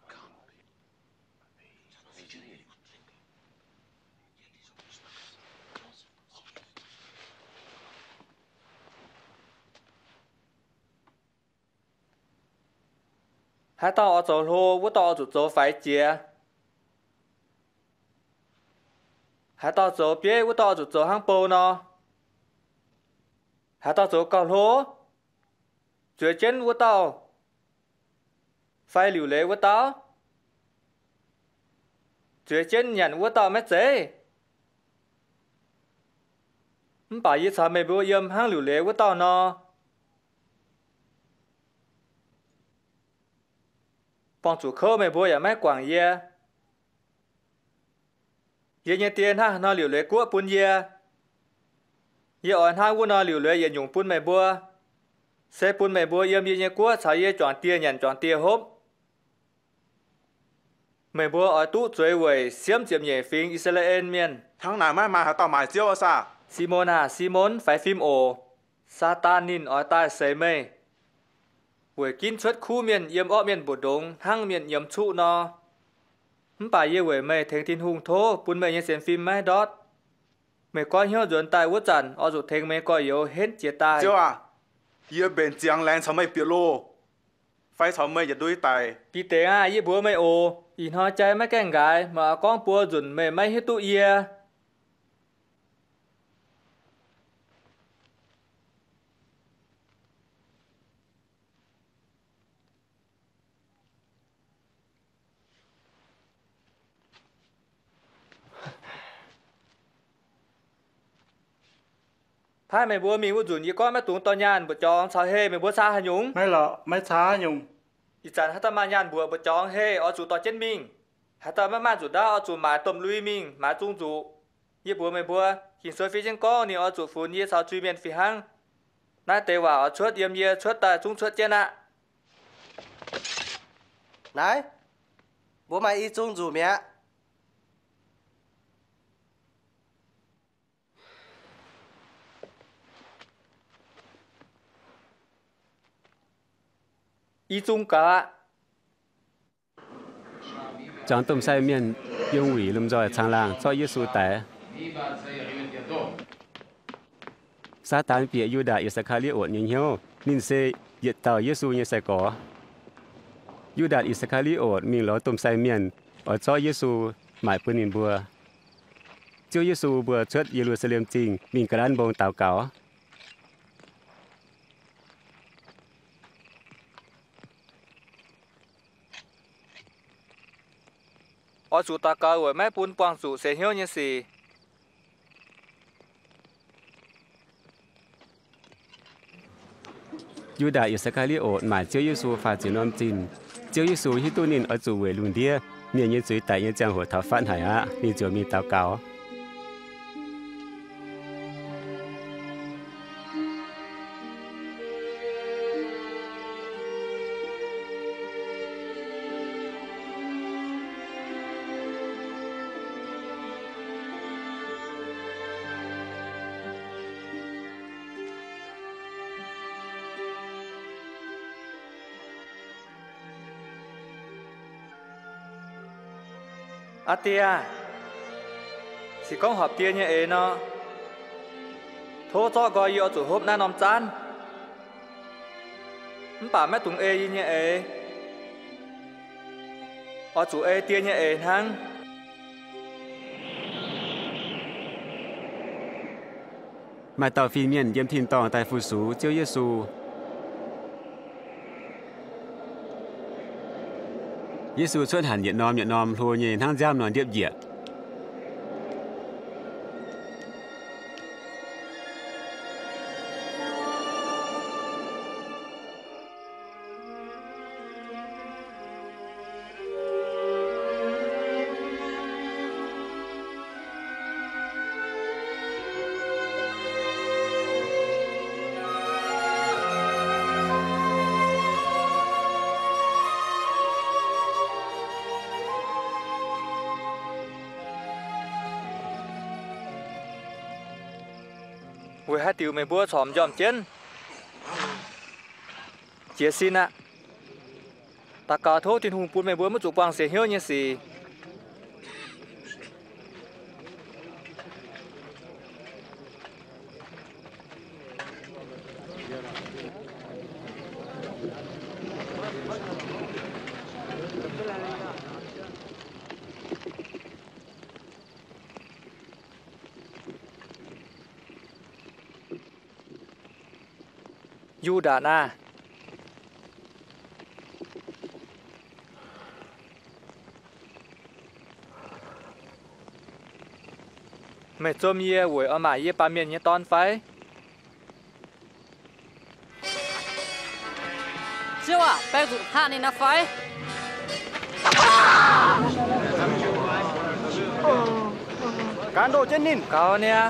S10: Hai tao ở chỗ lô với tao ở chỗ phải chia. Hai tao chỗ bia với tao ở chỗ hàng bầu nó. Hai tao chỗ cầu lô. Chuối chân với tao. Phải liều lệ với tao. Chuối chân nhận với tao mét dễ. Bà yi sao mày bố yếm hàng liều lệ với tao nó. Bọn chủ khâu mày bố ya mẹ quảng ye. Ye nye tiền ha nó liều lệ của bún ye. Ye ổn ha của nó liều lệ ye nhung bún mày bố. Sẽ bún mày bố yếm ye nye của sao ye chọn tiền nhận chọn tiền hốp. Mày bố ở tụ chuối vầy xiêm chiếm nhẹ phim Israel miền.
S11: Thằng nào mà hả tao mải chiếu ở sao?
S10: Simon à Simon phải phim ổ. Satan nín ở tai xế mây. Với kín xuất khu miền yếm ọ miền bột đông, hăng miền yếm trụ nó. Bà ye với mày thèng thiên hùng thô, bún mày như xem phim mày đót. Mày coi hiếu dồn tài vô chẳng, ọ dù thèng mày coi yếu hết chế tài.
S11: Chiếu à, ye bên giang lén cho mày biểu lô. Phải cho mày giật đuôi tài.
S10: Bí tế à, ye bố mày ồ, in hoa cháy mấy kèng gái, mà con bùa dùn mày mày hết tụ ye. Hai mày bố mình vô dùn như con mẹ túng to nhàn bữa chóng sao hê mày bố xa hả nhúng.
S6: Mấy lọ, mấy xa nhung.
S10: Ý chẳng hát ta mà nhàn bữa chóng hê ở chủ tỏ trên mình. Hát ta mà chủ đó ở chủ mái tôm lui mình, mái trung chủ. Như bố mày bố, khi xôi phía trên có thì ở chủ phun như sao truy miền phía hăng. Nãy tế vào ở chuốt yếm như chuốt ta trung chuốt trên ạ.
S15: Này, bố mày y trung dù mẹ.
S10: Y trung cả.
S1: Trong tôm sai miền dùng quỷ lùm rồi sang làng cho Giêsu té. Satan bịa Judas Iscariot nhìn hiếu nên sẽ diệt tàu Giêsu như sẽ có. Judas Iscariot mình lo tôm sai miền ở cho Giêsu mãi bữa nhìn bùa. Chúa Giêsu bùa xuất Jerusalem chính mình cả đàn bông tàu cáo.
S10: ở chủ ta cao với mấy bún quang chủ sẽ hiểu như gì
S1: Juda Iscariot mà Chúa Giêsu phá chỉ nom tin Chúa Giêsu hi tu nín ở chủ về luân địa miệng như chuối tại như giang hồ thảo phản hải á ni chúa mi tao cao
S10: tia chỉ con họp tia như ấy nó thô cho gọi yêu chủ hộp na nòng chán bà mẹ tùng ê như ấy ở chủ ê tia như ấy thăng
S1: mà tàu phi miền yếm thiên tòng tại phù sú Chúa Giêsu Giêsu xuất hẳn nhận nom thua nhìn thang giam nòn điệp diệt
S10: với hai tiểu mày búa xóm dòm chân chia xin ạ ta cả thô thiên hùng bún mày búa mất chủ quang sẽ hiểu như gì Juda na mày chôm ye với ở mãi ye ba miền ye ton phái
S8: Chiêu à bé dụng hạ này nó phái
S2: cán đồ chân nín
S10: cao nè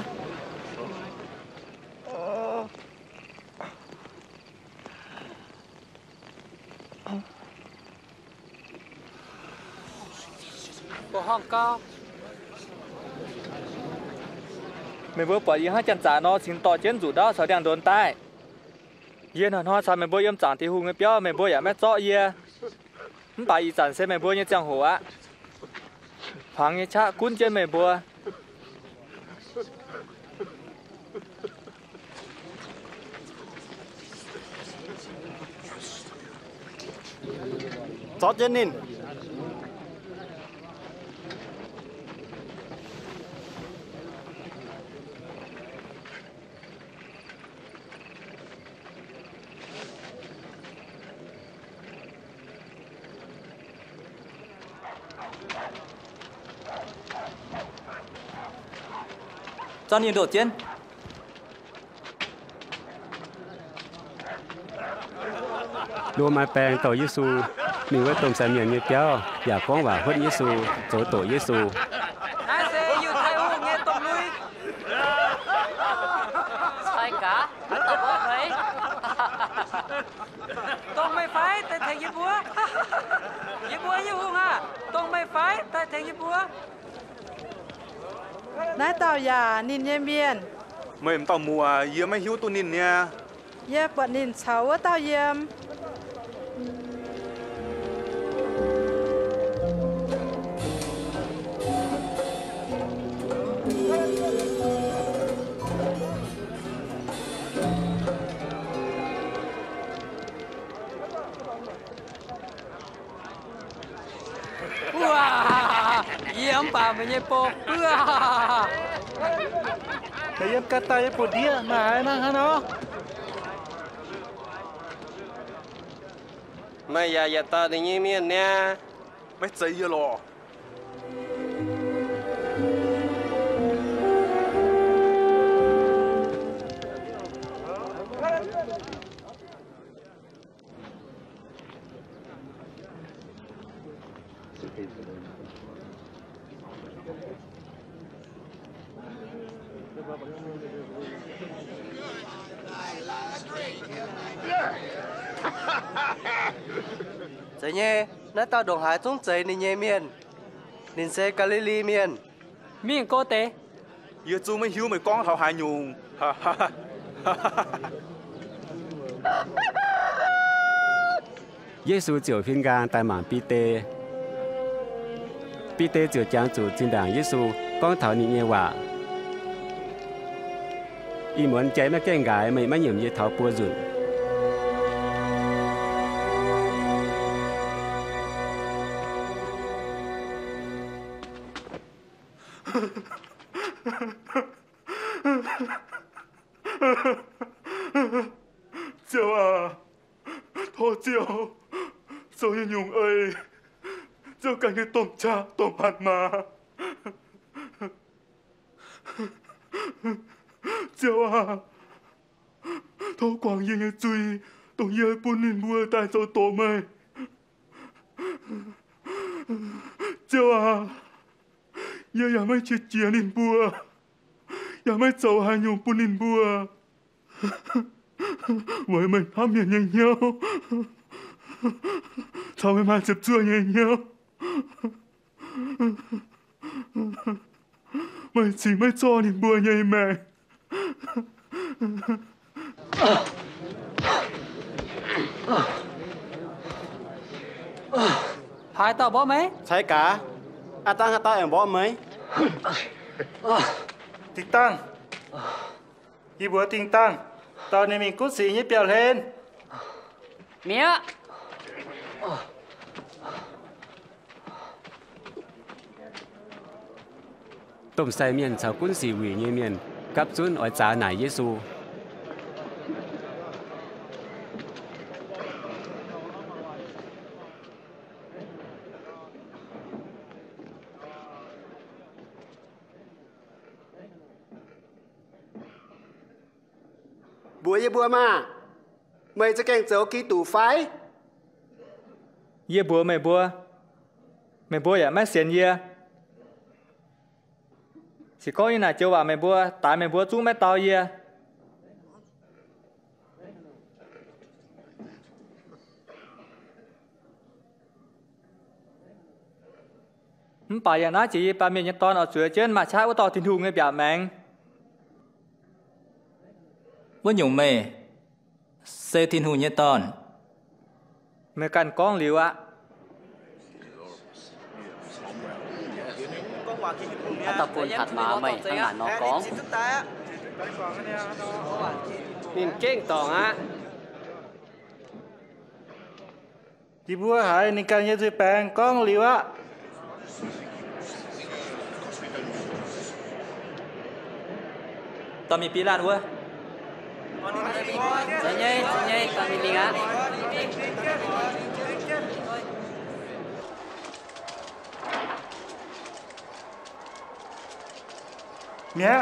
S4: Hong Kong
S10: mày bữa bỏ yên hai chân trả nó xin tỏ chiến rủ đó sợ đang đồn tai yên hòn hoa sao mày bữa yếm chẳng thì hùng người béo mày bữa giả mẹ rõ ye không phải ý chẳng xem mày bữa như chẳng hồ á phẳng như cha cuốn trên mày bữa
S2: gió chân nín
S17: cho nhìn đổ chiến
S1: đua mai bèn tàu Giêsu mình với tôm xà miệng như kéo giả con và huấn Giêsu tổ tổ Giêsu
S4: ai sẽ yêu thay u nghe tôm nuôi
S8: sai cả hắn tập bó thấy
S4: tôm mày phái tại thành như búa như hùng à tôm mày phái tại thành như búa
S13: nãy tao già nín ye miền
S11: mày tao mùa yếm mấy hiếu tu nín nha
S13: ye bận nín xấu á tao yếm
S4: yếm bà mày nhảy po
S2: mày yếm cắt tay po dia mà ai năng hả nó
S16: mày ya ta đi như miền nha
S11: mấy giây rồi
S15: Dạy nhé, nãy tao đồng hải chúng dạy nên nhé miền, nên xe Galilee miền.
S4: Miền cô tế.
S11: Yêu chú mới hiếu mới con thảo hài nhung.
S1: Giê-xu chiều phiên gang tại mảng Pi-tê. Pi-tê chiều trang chủ chính đảng Giê-xu con thảo nị nhẹ quả. Y muốn chạy mà kênh gái mày mà nhầm như thảo bùa rụn.
S6: Chiều à, thôi chiều, sao như nhung ơi, chiều cảnh như tôm cha, tôm hạt mà. Chiều à, thôi quảng như như chui, tổng như bún nên mua tại chỗ tổ mày. Chiều à, như nhà mấy chết chia nên bùa, nhà mấy cháu hai nhung bún nên bùa. Với mình ham miệng nhanh nhau, sao mới mà chụp chua nhanh nhau. Mày chỉ mới cho nên bùa nhảy mẹ.
S4: Hai tao bỏ mấy?
S2: Sai cả. À tăng tao em bỏ mấy.
S12: Tinh tăng. Đi bữa tinh tăng. Tao nên mình cút xì như bèo lên.
S4: Mía.
S1: Tôm sai miền chào quân sĩ hủy như miền, cắp chun ở trả nải Giê-xu.
S2: Bùa mà, mày sẽ kèn dấu ký tủ phái.
S10: Ye bùa mày bùa ya mày xiên ye. Chỉ có như là châu bà mày bùa, tại mày bùa chú mày tao ye. Bà ya nói chỉ bà mình nhận toàn ở dưới trên mà trái của tao tin hùng ngay bả mèn.
S17: Với nhung mê xe thiên hù nhé tòn
S10: mẹ cần con liều ạ.
S9: Tập quân thật mà mày thằng là nó có
S16: mình kênh tỏng á
S12: Đi bùa hải nên cần như dưới bèn con liều ạ.
S17: tao mi pi lan quá
S9: Chạy nhây, con đi á.
S12: Mẹ.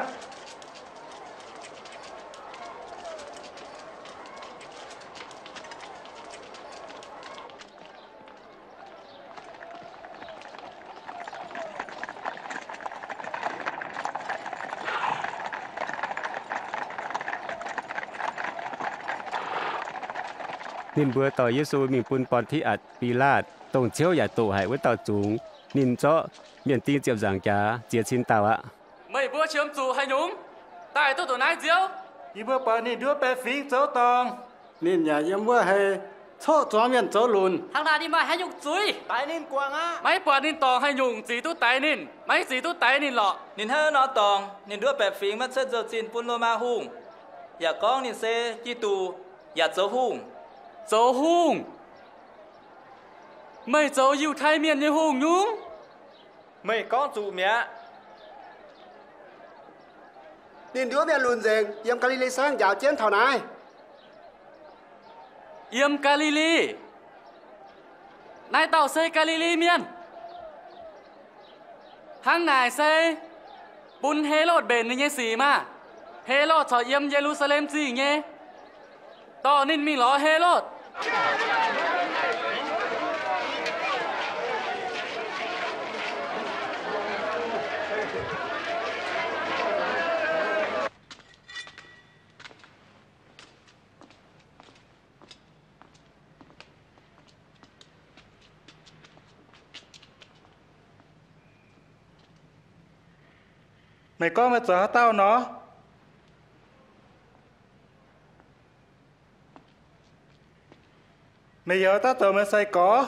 S1: Nín bữaต่อเยซูมีปุ่นปอนที่อัดปีลาดตรงเชี่ยวอย่าตู่หายไว้ต่อจุงนินเจาะเมียนตีเจียบจางจ้าเจียชินตาวะ
S8: Mày bữa chiếm chủ hay nhúng tại tôi tổ nái diếu
S12: Đi bữa bà nên đứa bé phí dấu tòng
S2: Nên nhà yếm bữa hay cho chó miền chó lùn.
S8: thằng nào đi mà hay nhúng chuối
S2: Tại nên quang á.
S8: mấy quả nín tòng hay nhúng chỉ tôi tại nín mấy chỉ tôi tại nín lọ
S17: nín hơi nó tòng nín đứa bẹp phí mất chất giờ chín pun lô ma hùngอย่าก้องนินเซจีตูอย่าเจ้าหุ่ง
S8: dấu hùng mày dấu yêu thay miền như hùng nhúng
S10: mày con chủ mẹ
S2: Nên đứa bé lùn rèn yếm Galilee sang dạo chiến thảo này.
S8: yếm Galilee nãy tao xây Galilee miền hang nài xe bún hê lột bền như xì mà hê lột cho yếm Jerusalem gì nhé to nên mình lo hê lột
S6: mày có mà chở tao nó mày giờ tao tờ mày say có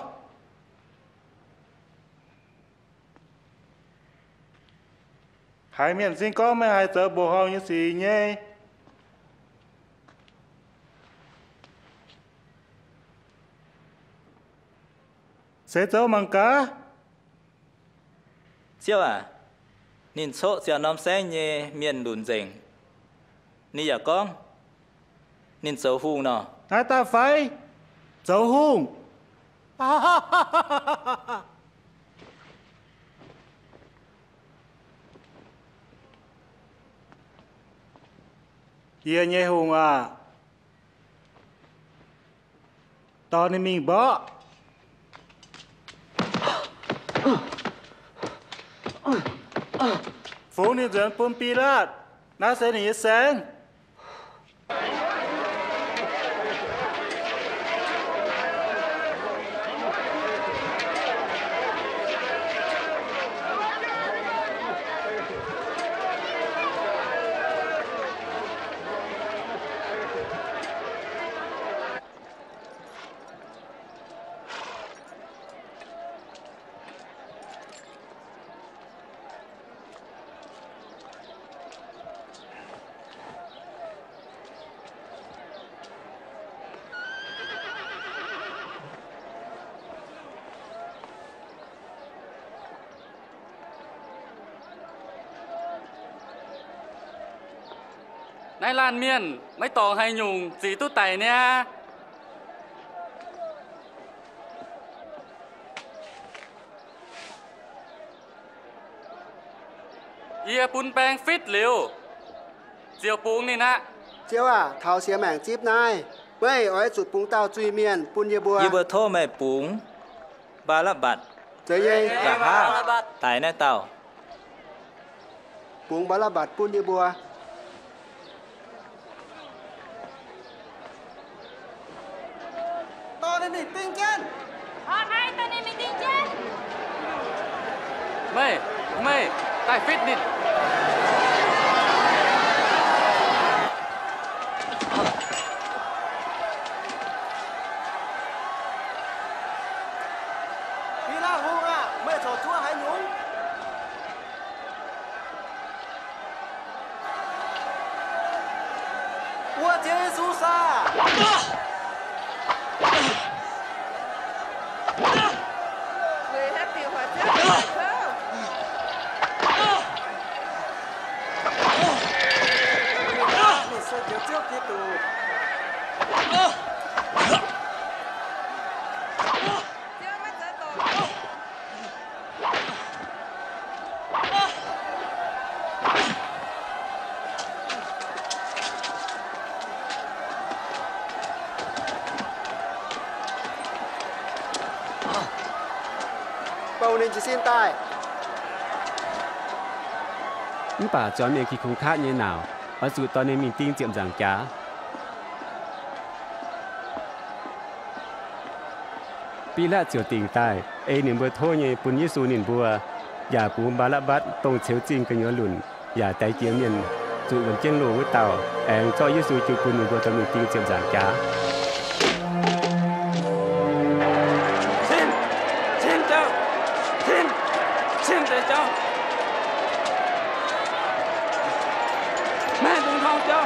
S6: hai miền xin có mấy hai tờ bồ hòn như gì nhé sẽ tớ măng cá
S17: Siêu à nhìn số sẽ nóm xe nhé miền đùn dình Nì à con nhìn xấu hùng nọ
S6: hai ta phải xấu hùng Iya nhé hùng à tao nên mình bỏ phố nên dẫn Pôn Pilat nó sẽ nhớ sáng
S8: Nãy lan miền mấy tòng hay nhung gì tút tẩy nè Ia bún bang fit liu Diều bún nè nè
S2: Chiếu à thảo xìa mảng chip này Bây ỏi chụp bún tao truy miền bún như bùa
S17: Yêu bơ thô mẹ bún Ba lá bạt
S2: Chơi dây
S17: Là ha Tài nè tàu
S2: Bún ba la bạt bún như bùa To nên mình tinh chân
S3: Hôm nay to nên mình tinh chân
S8: Mày Tài fit đi
S2: Đi ra hùng à mày trò chúa hãy nhúng Ua chế su sa
S14: Người hát tiêu hóa chất không?
S2: Mình sẽ kiểu trước kia tù Bầu nên chỉ xin tài
S1: Những bà cho miệng khi không khác như nào ở dù tao nên mình tin tiệm giảng cá Pilat chiều tình tài niệm bữa thôi như bún Giêsu niệm bùaอย่าปูบาละบัดตรงเฉียวจริงกันย้อนหลุนอย่าใจเจียมเมียนจูเหมือนเจียงโลวิเต่าเจ้าเยซูจูปุนบนตะมีติงเจียมจางจ้า
S8: ชินเจ้าชินเจ้าแม่ตุงทองเจ้า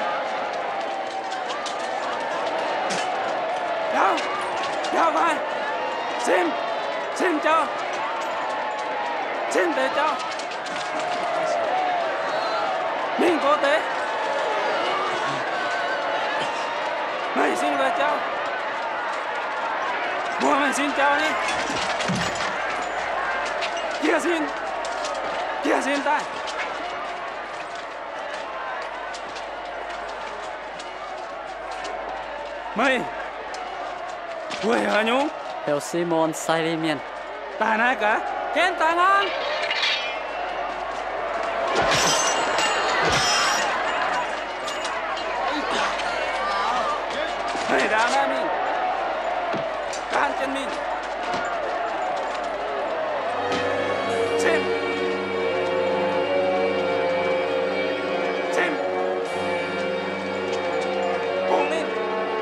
S8: ยาวไปชินเจ้าชินเจ้ามิ่งโกเตไม่ชินเจ้าบัวไม่ชินเจ้านี่เกีย Chia xin tay. Mày quay hả nhung?
S9: Hiệu Simon sai đi miền.
S8: Ta nói cả. Trên ta ngang. Mày đang nghe mình. Can chân mình. Xem. Xem. Cùng mình.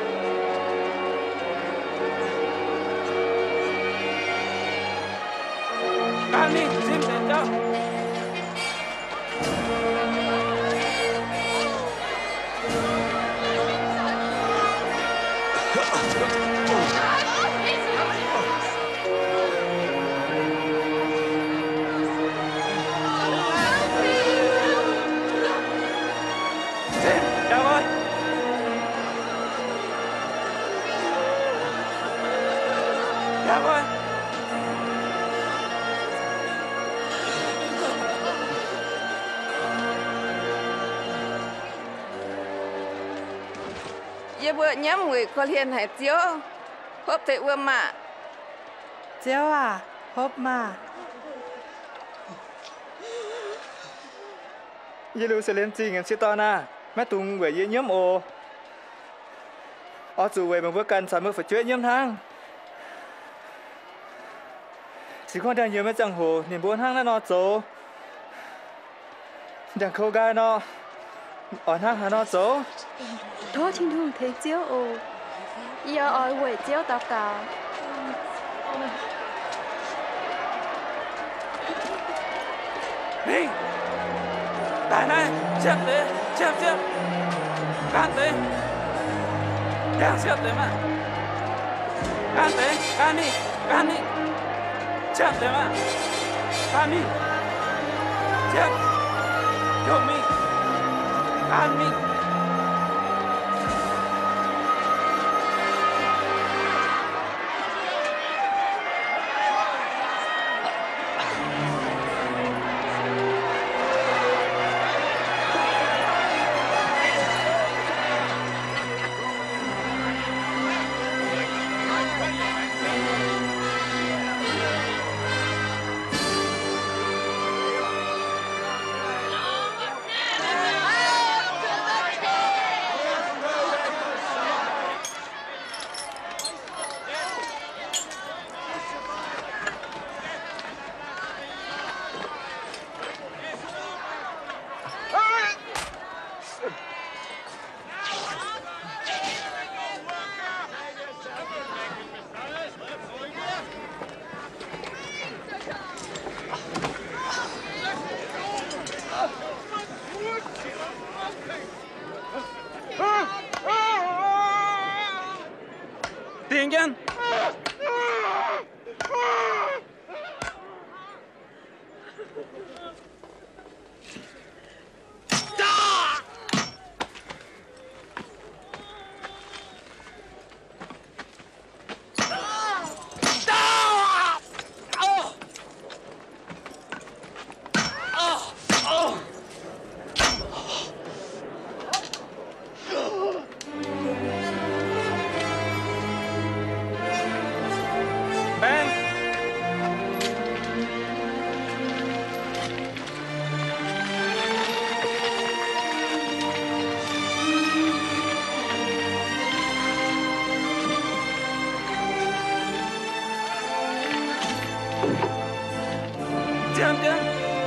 S8: Can đi, xem đến cho.
S14: Ye bữa nhắm người có liên hệ chiếu hộp thể ươm mà
S13: chiếu à hộp mà
S10: Ye lu sẽ lên chi ngàn siết to na mẹ tung về ye nhóm ô ở chủ về bằng bữa cần sản mới phải chữa nhóm thang chỉ có đang nhiều mấy chẳng hồ niềm buồn hang nó chỗ đang khâu gai nó ở hang hà nó chỗ
S3: Thôi thiên hùng thế chiếu ồ giờ ỏi quẩy chiếu tao cả
S8: Mình tại này chép đấy chép can đấy đang chép đấy mà can đấy can đi chép đấy mà can đi chép giúp mình can mình Tiền chân chân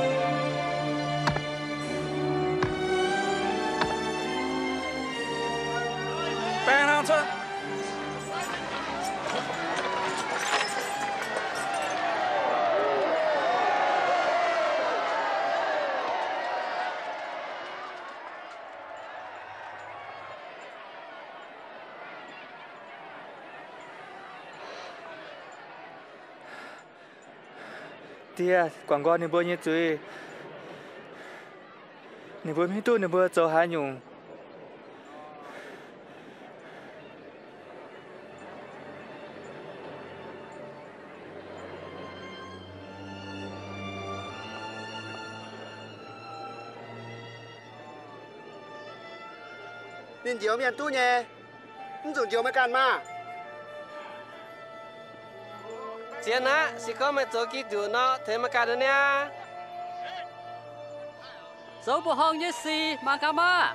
S8: bèn nào thôi
S10: tia quảng gò niềm vui như chuối niềm vui tu niềm vui cho hai nhung
S2: nên chiếu miền tu nhé không dùng chiếu mới can mà
S16: chiến á chỉ có mấy chỗ kỹ thuật nó thế mà cả đó nha
S8: dấu bộ hong như xì mà cả mà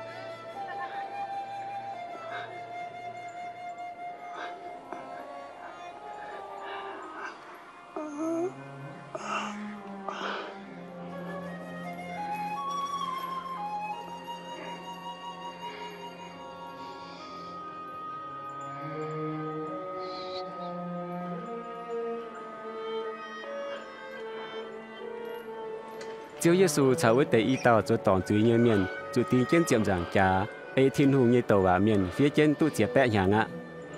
S1: Chúa Giêsu chào với tế y tàu cho tòng dưới như miền, chủ tiên kiến chiếm rằng cha, ấy thiên hùng như tàu và miền phía trên tu chế bẹ hàng ạ.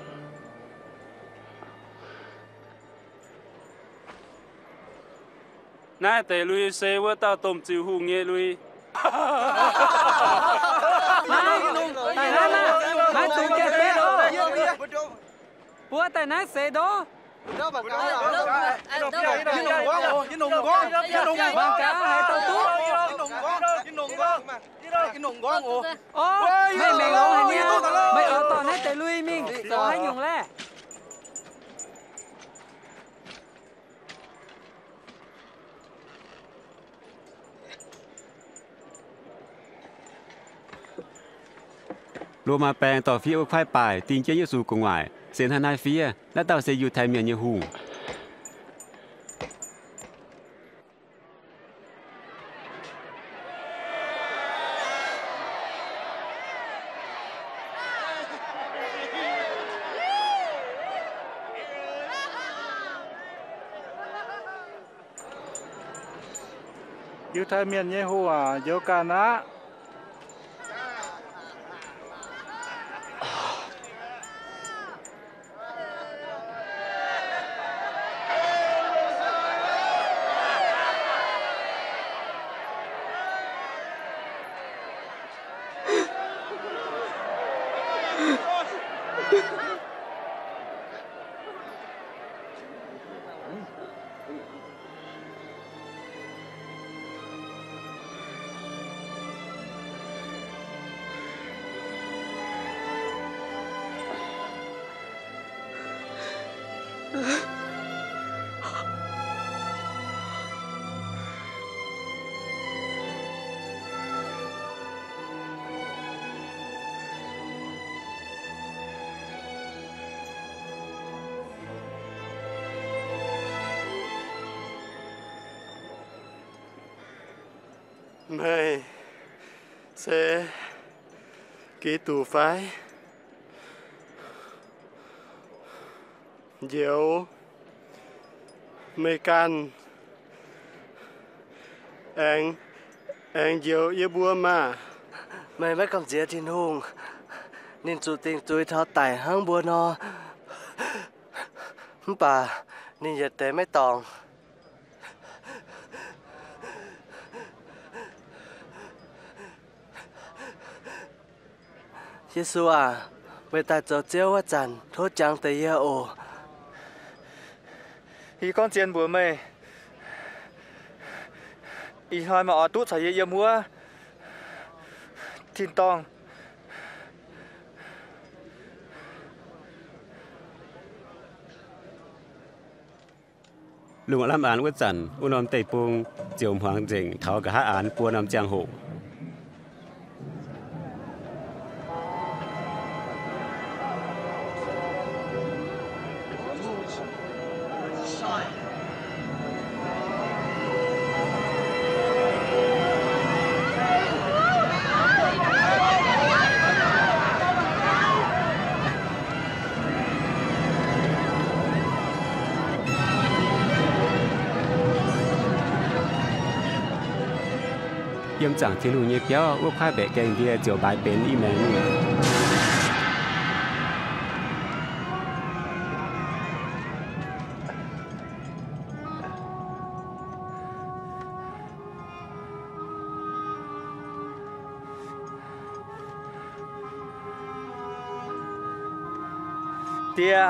S18: Nãy tế lui xe với tàu tôm chiều hùng nghe lui.
S4: Nãy tụi kia xe đó. Bữa tại nãy xe đó. Bằng cá hay tao tú mày mày lộn hả nha mày ở toàn hết tại lui mình rồi hay nhung lẽ
S1: Lô mà bèn tỏ phía khoai bài tin chế Giêsu cùng ngoài, xin hai phía, đã tạo sẽอยู่ไทยmiền như hùng.
S6: Yêu thái miền như hùng à, yêu cả ná.
S2: Mày sẽ ký tù phái diệu mày can anh diệu yêu bùa mà
S15: mày mới cầm dĩa thiên hùng nên chủ tình tôi thao tài hăng bùa nó bà nên giờ tế mấy tòng Giêsu à, mày ta cho chéo quá chăn, thốt chẳng tới ya ồ.
S10: Ý con chiến bữa mày, ý hỏi mà ở tút phải yêu mua, thiên tòng.
S1: Lùng làm án quá chăn, u nôm tây pung, chiều hoàng dình, tháo cả hát án bùa nằm giang hồ. Yếm chẳng thiên hùng như kéo, ước khoai bẻ kênh bia chiều bài bến y mẹ nụ.
S10: Tia,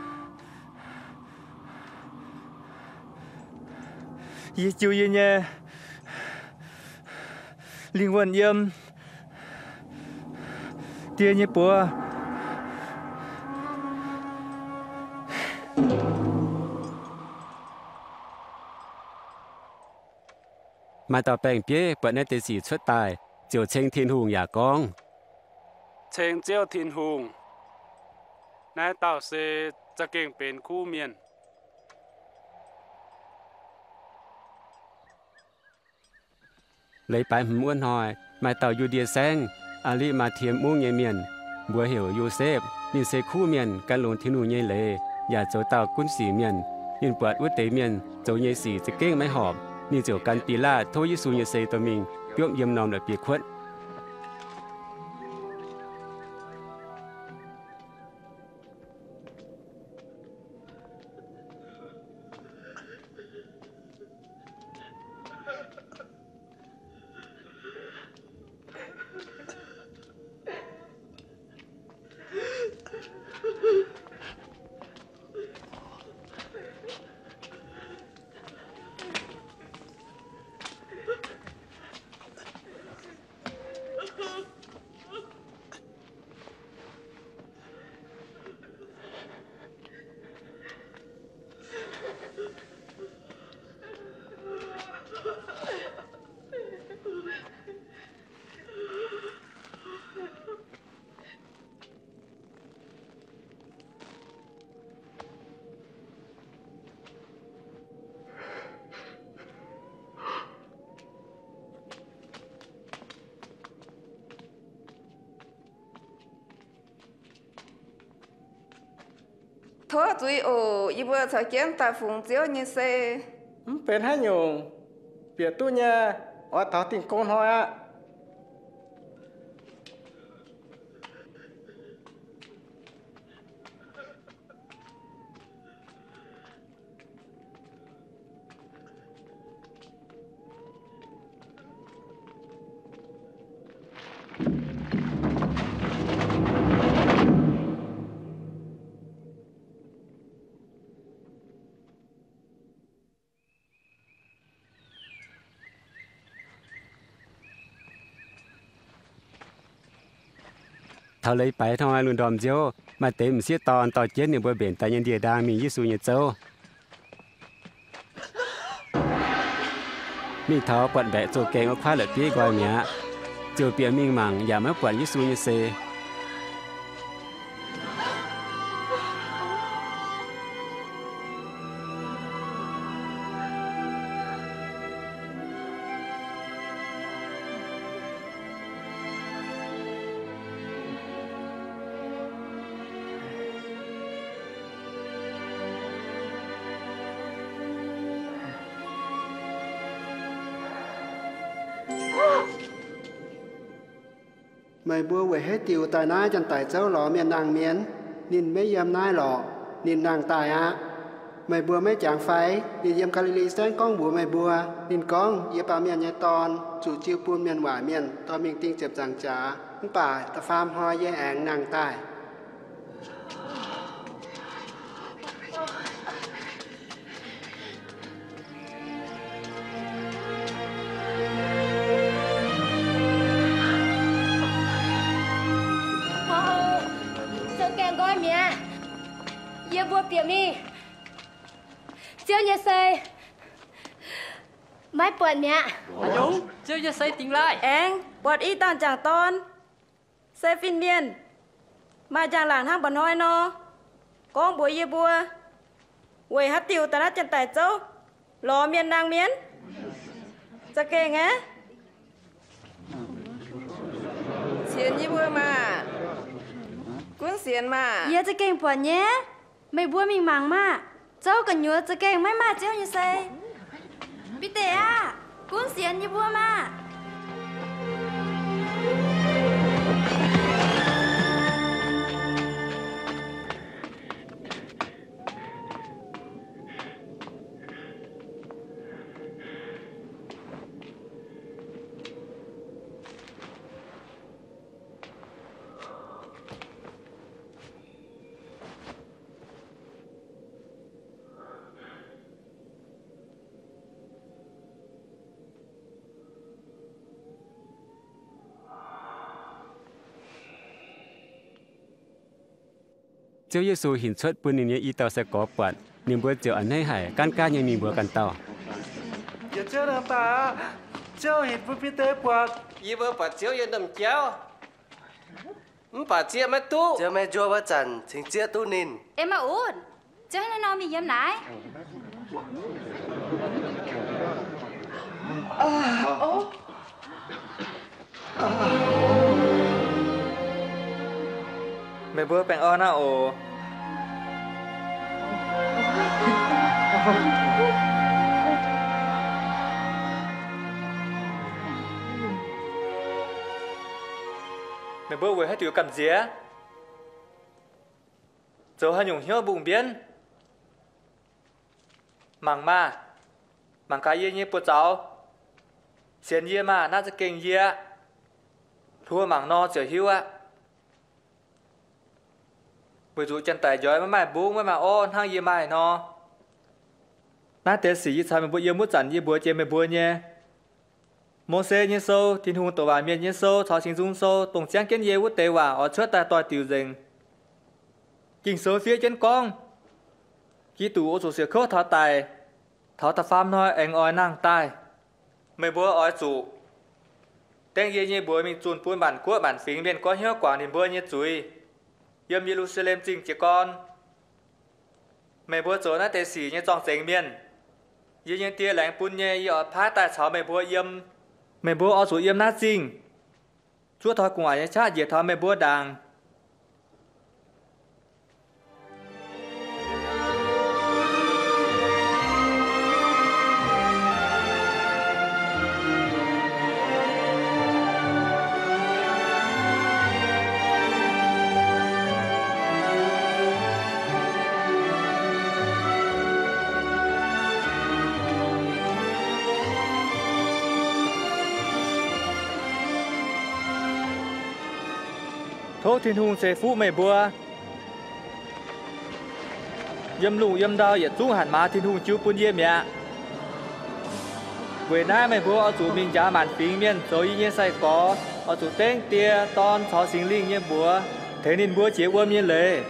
S10: Ý chú yên nhé. Linh hồn yếm เตี้ยเนี่ยปัว
S1: มาต่อแป้งเปี้ยเปิดในเตสีชุดตายเจียวเชงทินหุงอย่ากอง
S18: เชงเจียวทินหุงนายเต่าเซจะเก่งเป็นคู่เมียน
S1: เลยไปหม้วนหอยมาเต่าอยู่เดียแซงอาลีมาเทียมมุ้งเยเมียนบัวเหี่ยวยูเซฟนินเซคู่เมียนกันลงทินูเยเลอย่าโจเต่ากุ้นสีเมียนนินปวดอุตเตเมียนโจเยสีจะเก้งไม่หอบนี่เจียวกันปีลาโทยิสูเยเซตัวมิงเปียกเยี่ยมนอมและปีควัด
S14: โทษจุยโออีบัวสะเกียนตาฝุงเจียวนี่เซ
S12: เป็นให้โยงเปียตู้เนี่ยอ๋อต่อติงโกนหอยอ่ะ
S1: เท่าเลยไปทางลุนดอมเจียวมาเต็มเสียตอนต่อเจ็ดเนี่ยบัวเบนแต่ยันเดียดามียิสูเนี่ยเจ้ามีเท้าปวดแบะโจเกงเอาคว้าเหลือพี่กอยเมียเจียวเปียมิงมังอย่ามาปวดยิสูเนี่ยเซ
S2: ไม่บัวไว้ให้ติวตายน้าจันตายเจ้าหล่อเมียนนางเมียนนินไม่เยี่ยมนายหล่อนินนางตายอะไม่บัวไม่จางไฟนินเยี่ยมกาลิลีแสงก้องบัวไม่บัวนินก้องเยี่ยปาเมียนยายตอนจู่จิวปูนเมียนหวายเมียนตอนมิงติงเจ็บจังจ๋าป่าตะฟามหอยแย่แองนางตาย
S7: Ia bua piệm đi Chiêu nhà xây Mái buồn mẹ
S17: Đúng Chiêu nhà xây tính lại
S14: Anh Bọt y tàn chẳng ton Xây phiên miên Mà chẳng làng hang bẩn hoi nó Con bùa ia bua Quầy hát tiều ta đã chân tài châu Lò miên nàng miến Chắc kê nghe Xiên ia bua mà Cuốn xiên mà
S7: Ia chắc kê buồn nhé Mày bua mình mắng mà Cháu cần nhớ chắc kê mấy mà chiêu như xây Bị tệ à Cuốn xiên như bua mà
S1: เเจ้าเยซูหินชดปุ่นนี่อีเตาสะกอปวดนิมบัวเจ้าอันให้หายการการยังมีบัวกันต่อ
S12: อย่าเจ้าน้ำตาเจ้าเห็นผู้พิเตปวด
S16: ยี่เบอร์ปัดเจียวยันดำเจียวมึงปัดเจียไม่ตู้
S15: เจ้าแม่จัวว่าจันถึงเจียตู้นิน
S3: เอ็มมาอูดเจ้าให้น้องมีเยี่ยมไหน
S10: mẹ bữa bèn o na ồ mẹ bữa về hết tiểu cầm dĩa rồi hai nhung hiếu bụng biến mảng ma mảng cái gì như bữa cháu xiên gì màน่าจะเก่งเยอะทั่วหมางนอเสียหิวอะbởi dù chân tài giỏi mà bố mà ôn hang gì mà nó nãy tế sĩ sao mình bữa yêu muốn chẳng gì bữa chơi mình bữa nhé mô xe như sâu thiên hùng tổ bà miền như sâu thọ sinh dung sâu tổng trang kiến dê quốc tế hòa ở trước ta tòa tiểu rừng kinh số phía trên con kỹ tủ ô chủ sửa khớp thọ tài thọ ta phàm nói anh oi năng tài mày bữa oi chủ tên gì như bữa mình chun buôn bản quốc bản phím bên có hiệu quả nên bữa như chuối yếm Jerusalem chính chỉ con mày bữa chỗ nãy tế sĩ như trong sánh miền như những tia lạnh bún nhẹ y ở phá tại cháu mày bữa yếm mày bữa ở chỗ yếm nát chính chúa thọ cùng ai cha dễ thọ mày bữa đàng thiên hùng sẽ phụ mày bùa yếm lù yếm đau yết chú hẳn má thiên hùng chiếu bún yếm mẹ về nay mày bùa ở chủ mình giá màn phím miền rồi y nhiên sai có ở chủ tên tia ton thọ sinh linh nhiên bùa thế nên bùa chế quân nhiên lệ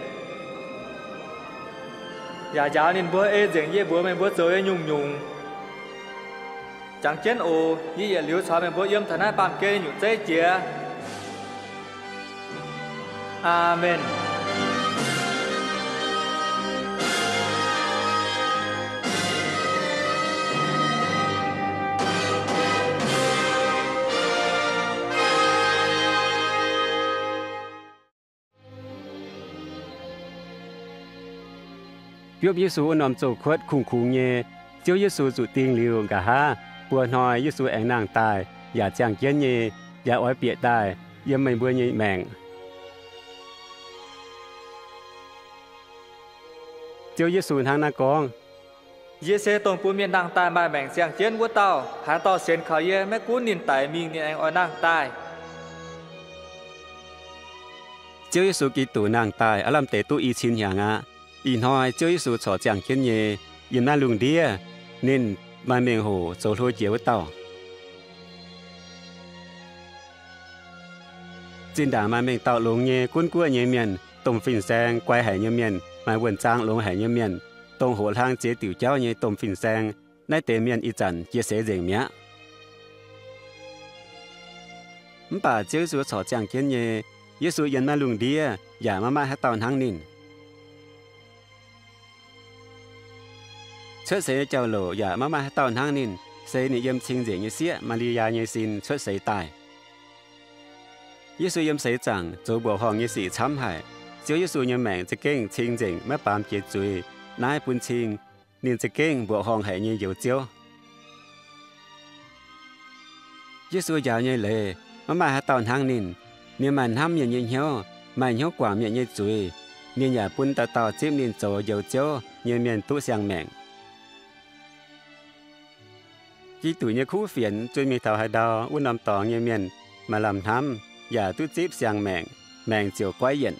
S10: giả giáo nên bùa ê dường yết bùa mày bùa rồi nhung nhung chẳng chén ồ y yết liếu xóa mày bùa yếm thần ai bàn kê nhục dây chia Amen.
S1: Biếu Giêsu nằm chỗ khuất khủng khủng nhẹ, chiếu Giêsu dụ tiếng liều cả ha, bùa nói Giêsu ảnh nàng tài, giả chàng kiến nhẹ, giả ói bịa tài, yếm mày bùa nhẹ mèng. Chiếu Giêsu hàng na con.
S10: Giê tông bùa miền nàng tài mà mèng xiang chiến bùa tao, hắn tao xiên khảo ye mẹ cún nín tài mình nín anh ói nàng tài.
S1: Chiếu Giêsu ký tủ nàng tài, ở làm tế tu y chín hàng ạ. Y nói Chúa Giêsu cho chẳng kiến nhẹ, yếm na lùng đĩa, nên mà mình hổ chỗ thôi chiếu tàu. Trên đá mà mình tạo lùng nhẹ, cuốn cua nhẹ miền, tôm phình sang quay hải nhẹ miền, mà quần trang lùng hải nhẹ miền, tông hổ thang chế tiểu cháu nhẹ tôm phình sang, nãy tế miền y chẳng chia sẻ dễ mía. Bà Chúa Giêsu cho chẳng kiến nhẹ, Giêsu yếm na lùng đĩa, giả mà hát tàu hàng nín. Xuất sẽ chào lộ giả mà tàu hàng nín, sẽ nị yếm chinh dễ như xía, Maria như xin xuất sẽ tài. Giêsu yếm sẽ chẳng, chỗ bộ hòn như sĩ chăm hải, Chúa Giêsu như mẹng sẽ kinh chinh dĩnh mà bám kiệt chuối, nái bún chinh, nên sẽ kinh bộ hòn hải như dấu chiếu. Giêsu giáo như lệ, mà hát tàu hàng nín, nên mà hâm như hiếu, mà hiếu quả miệng như chuối, nên giả bún tàu chếp nên chỗ dấu chiếu, như miền tu sang mẹng. Khi tuổi như khu phiền,ជួយมีthảo hải đào, uốn nằm tỏ như miền, mà làm thăm, giả tu chếp sang mẹng, mẹng chiều quái hiện.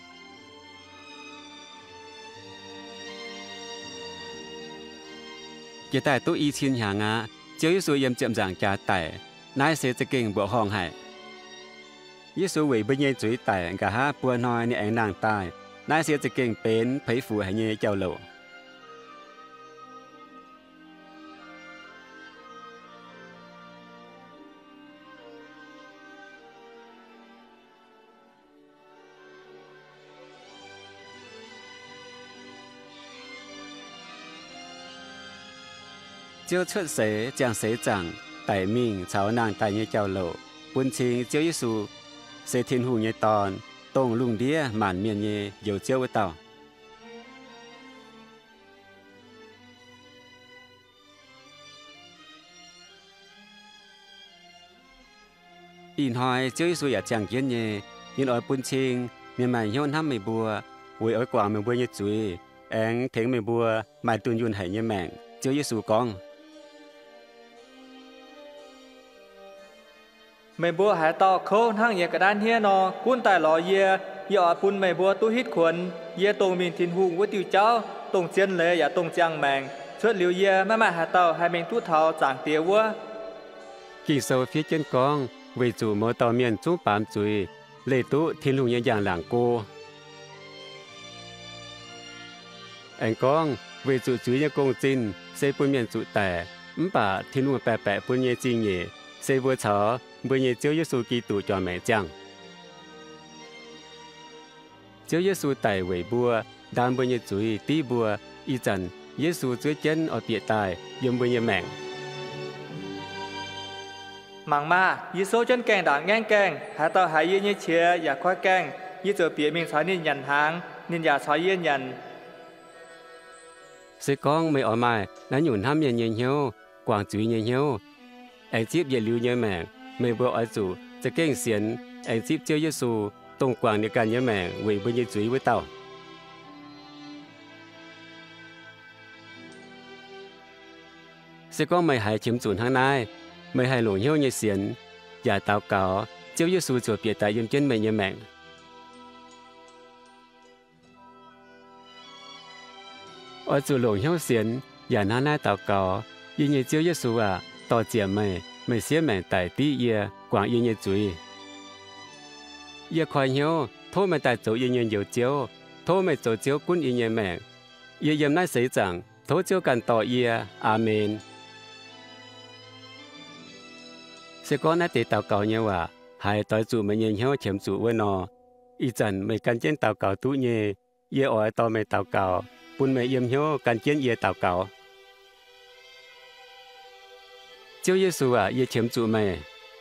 S1: Cái tài tu y chín hàng á, Chúa Giêsu yếm chậm giảng trả tài, nái sẽ kinh bộ hòn hải. Giêsu vì bây giờ chuối tài, cả ha bùa nói như ánh nàng tài, นายเสียจะเก่งเป็นไผฝูให้เยเจ้าโลเจ้าเชิดเสจางเสจังไต่มิ่งชาวนางไต่เยเจ้าโลปุนชิงเจ้าเยซูเสทินหูเยตอนตรงลุงเดียหมันเมียนเยเยวเจ้าไว้เต่าอินหอยเจ้าเยซูอยากจังเย็นเยยินอ้อยปุนชิงเมียนใหม่ย้อนห้ำไม่บัวหวยอ้อยกวางไม่บัวเยจุยแองเถงไม่บัวหมายตุนยุนให้เยแมงเจ้าเยซูกอง
S10: ไม่บัวหายต่อเขาทั้งเยกระดานเฮียนอกุ้นแต่หล่อเยยอปุ่นไม่บัวตู้ฮิตขวนเยตรงมีทินหูวัดติวเจ้าตรงเจียนเลยอย่าตรงจังแมงชดเหลียวเยไม่มาหาเต่าให้เมงตู้เท้าจางเตียววัว
S1: กี่โซเฟียเจียนกองเวจูโมตอเมียนจูปามจุยเลตุทินลุงยังอย่างหลังโกแองกองเวจูจุยยังกงจินเซปุนเมียนจุแต่ป่าทินลุงแปะปุนเยจริงเยเซบัวเฉาบัวเยเจ้าเยซูกีตู่จอแม่จังเจ้าเยซูไต่เวยบัวดานบัวเยจุยตีบัวอีจันเยซูจุยเจนอเปียตายยมบัวเยแมง
S10: มังมายีโซจนแกงด่างแง่งแกงหาเต่าหายเยี่ยเชียอยากคว้าแกงยี่เจอเปียมิงสายนินยันหางนินยาสายเยี่ยนยัน
S1: เสกองไม่ออกมานั้นอยู่ห้ามเย็นเย็นเหี่ยวกวางจุยเย็นเหี่ยวไอจีบเยลิวเยแมงไม่บัวอ้อยจูจะเก่งเสียนไอจีบเจ้าเยซูตรงกวางในการเยแมงเวยบัวเยจุยไว้เต่าเสกองไม่หายเข็มจูนทางนายไม่ให้หลงเหี้ยวเยเสียนอย่าเต่าเก่าเจ้าเยซูจวบเปียตายยมเจนไม่เยแมงอ้อยจูหลงเหี้ยวเสียนอย่าหน้าหน้าเต่าเก่ายิงเยเจ้าเยซูต่อเจียไม่เสียแมงไต่ตีเอียกวางเยจุยเอียคอยเหี้ยวโทษไม่ไต่โจเยเยียวเจียวโทษไม่โจเจียวกุ้นเยแมงเยี่ยมน่าเสียจังโทษเจียวกันต่อเอียอาเมนเสกอนน่าเตะเต่าเก่าเนี่ยว่าหายต่อยจู่ไม่เยี่ยวเข็มจู่ไว้นออีจันไม่กันเจนเต่าเก่าตู้เยี่ยอ้อยต่อไม่เต่าเก่าปุ่นไม่เยี่ยมเหี้ยวกันเจนเอียเต่าเก่าเจ้าเยซูเยี่ยเข็มจู่ไม่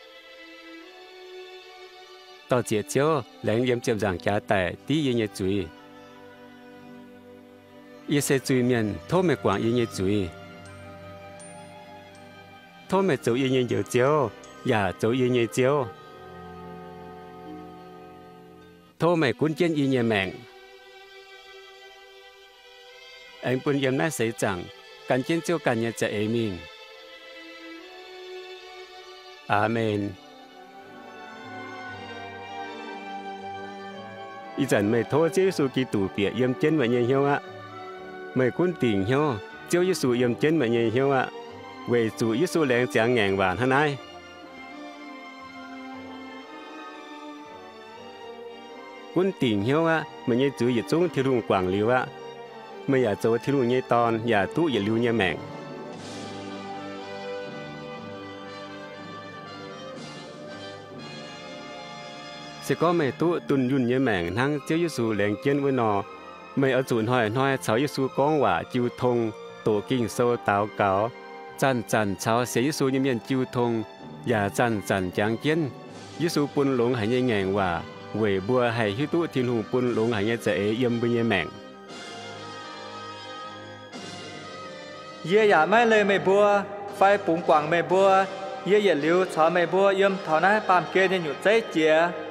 S1: ต่อเจียเจ้าแหลงเยี่ยมเจียมจางจ้าแต่ตีเยี่ยจุยเยี่ยเสจุยเมียนโทษไม่กวางเยี่ยจุยโทษไม่จู่เยี่ยเจียวเจ้าอย่าจู่เยี่ยเจียวโทษไม่คุ้นเจียนเยี่ยแมงเอ็งปุ่นเยี่ยมน่าเสียจังกันเจียนเจ้ากันเยี่ยจะเอมิงอาเมนอีจันไม่โทษเจ้าเยซูกีตู่เปียเยี่ยมเจนว่าเยี่ยวไม่คุ้นติ่งเหี่ยวเจ้าเยซูเยี่ยมเจนว่าเยี่ยวเวจูเยซูแรงจางแงงหวานฮะนายคุ้นติ่งเหี่ยวมันยี่จูอย่าจุ้งที่รุ่งกวางหรือไม่อยากโจที่รุ่งยี่ตอนอย่าตู้อย่าลิ้วยี่แมงเสก็ไม่ตู้ตุนยุ่นเยแมงทั้งเจ้าเยซูแรงเจียนไว้นอไม่เอาจูนห้อยน้อยเสาเยซูก้องว่าจิวทงโตกิ่งโซเตาเก่าจันเช้าเสียเยซูเมียนจิวทงอย่าจันจางเจียนเยซูปุ่นหลงหายแงงว่าเวบัวให้ฮิตุทินหูปุ่นหลงหายจะเยี่ยมบุญเยแมง
S10: เยี่ยอย่าไม่เลยไม่บัวไฟปุ๋งกวางไม่บัวเยี่ยเหลียวชอไม่บัวเยี่ยมเท่านั้นปามเกยอยู่ใจเจีย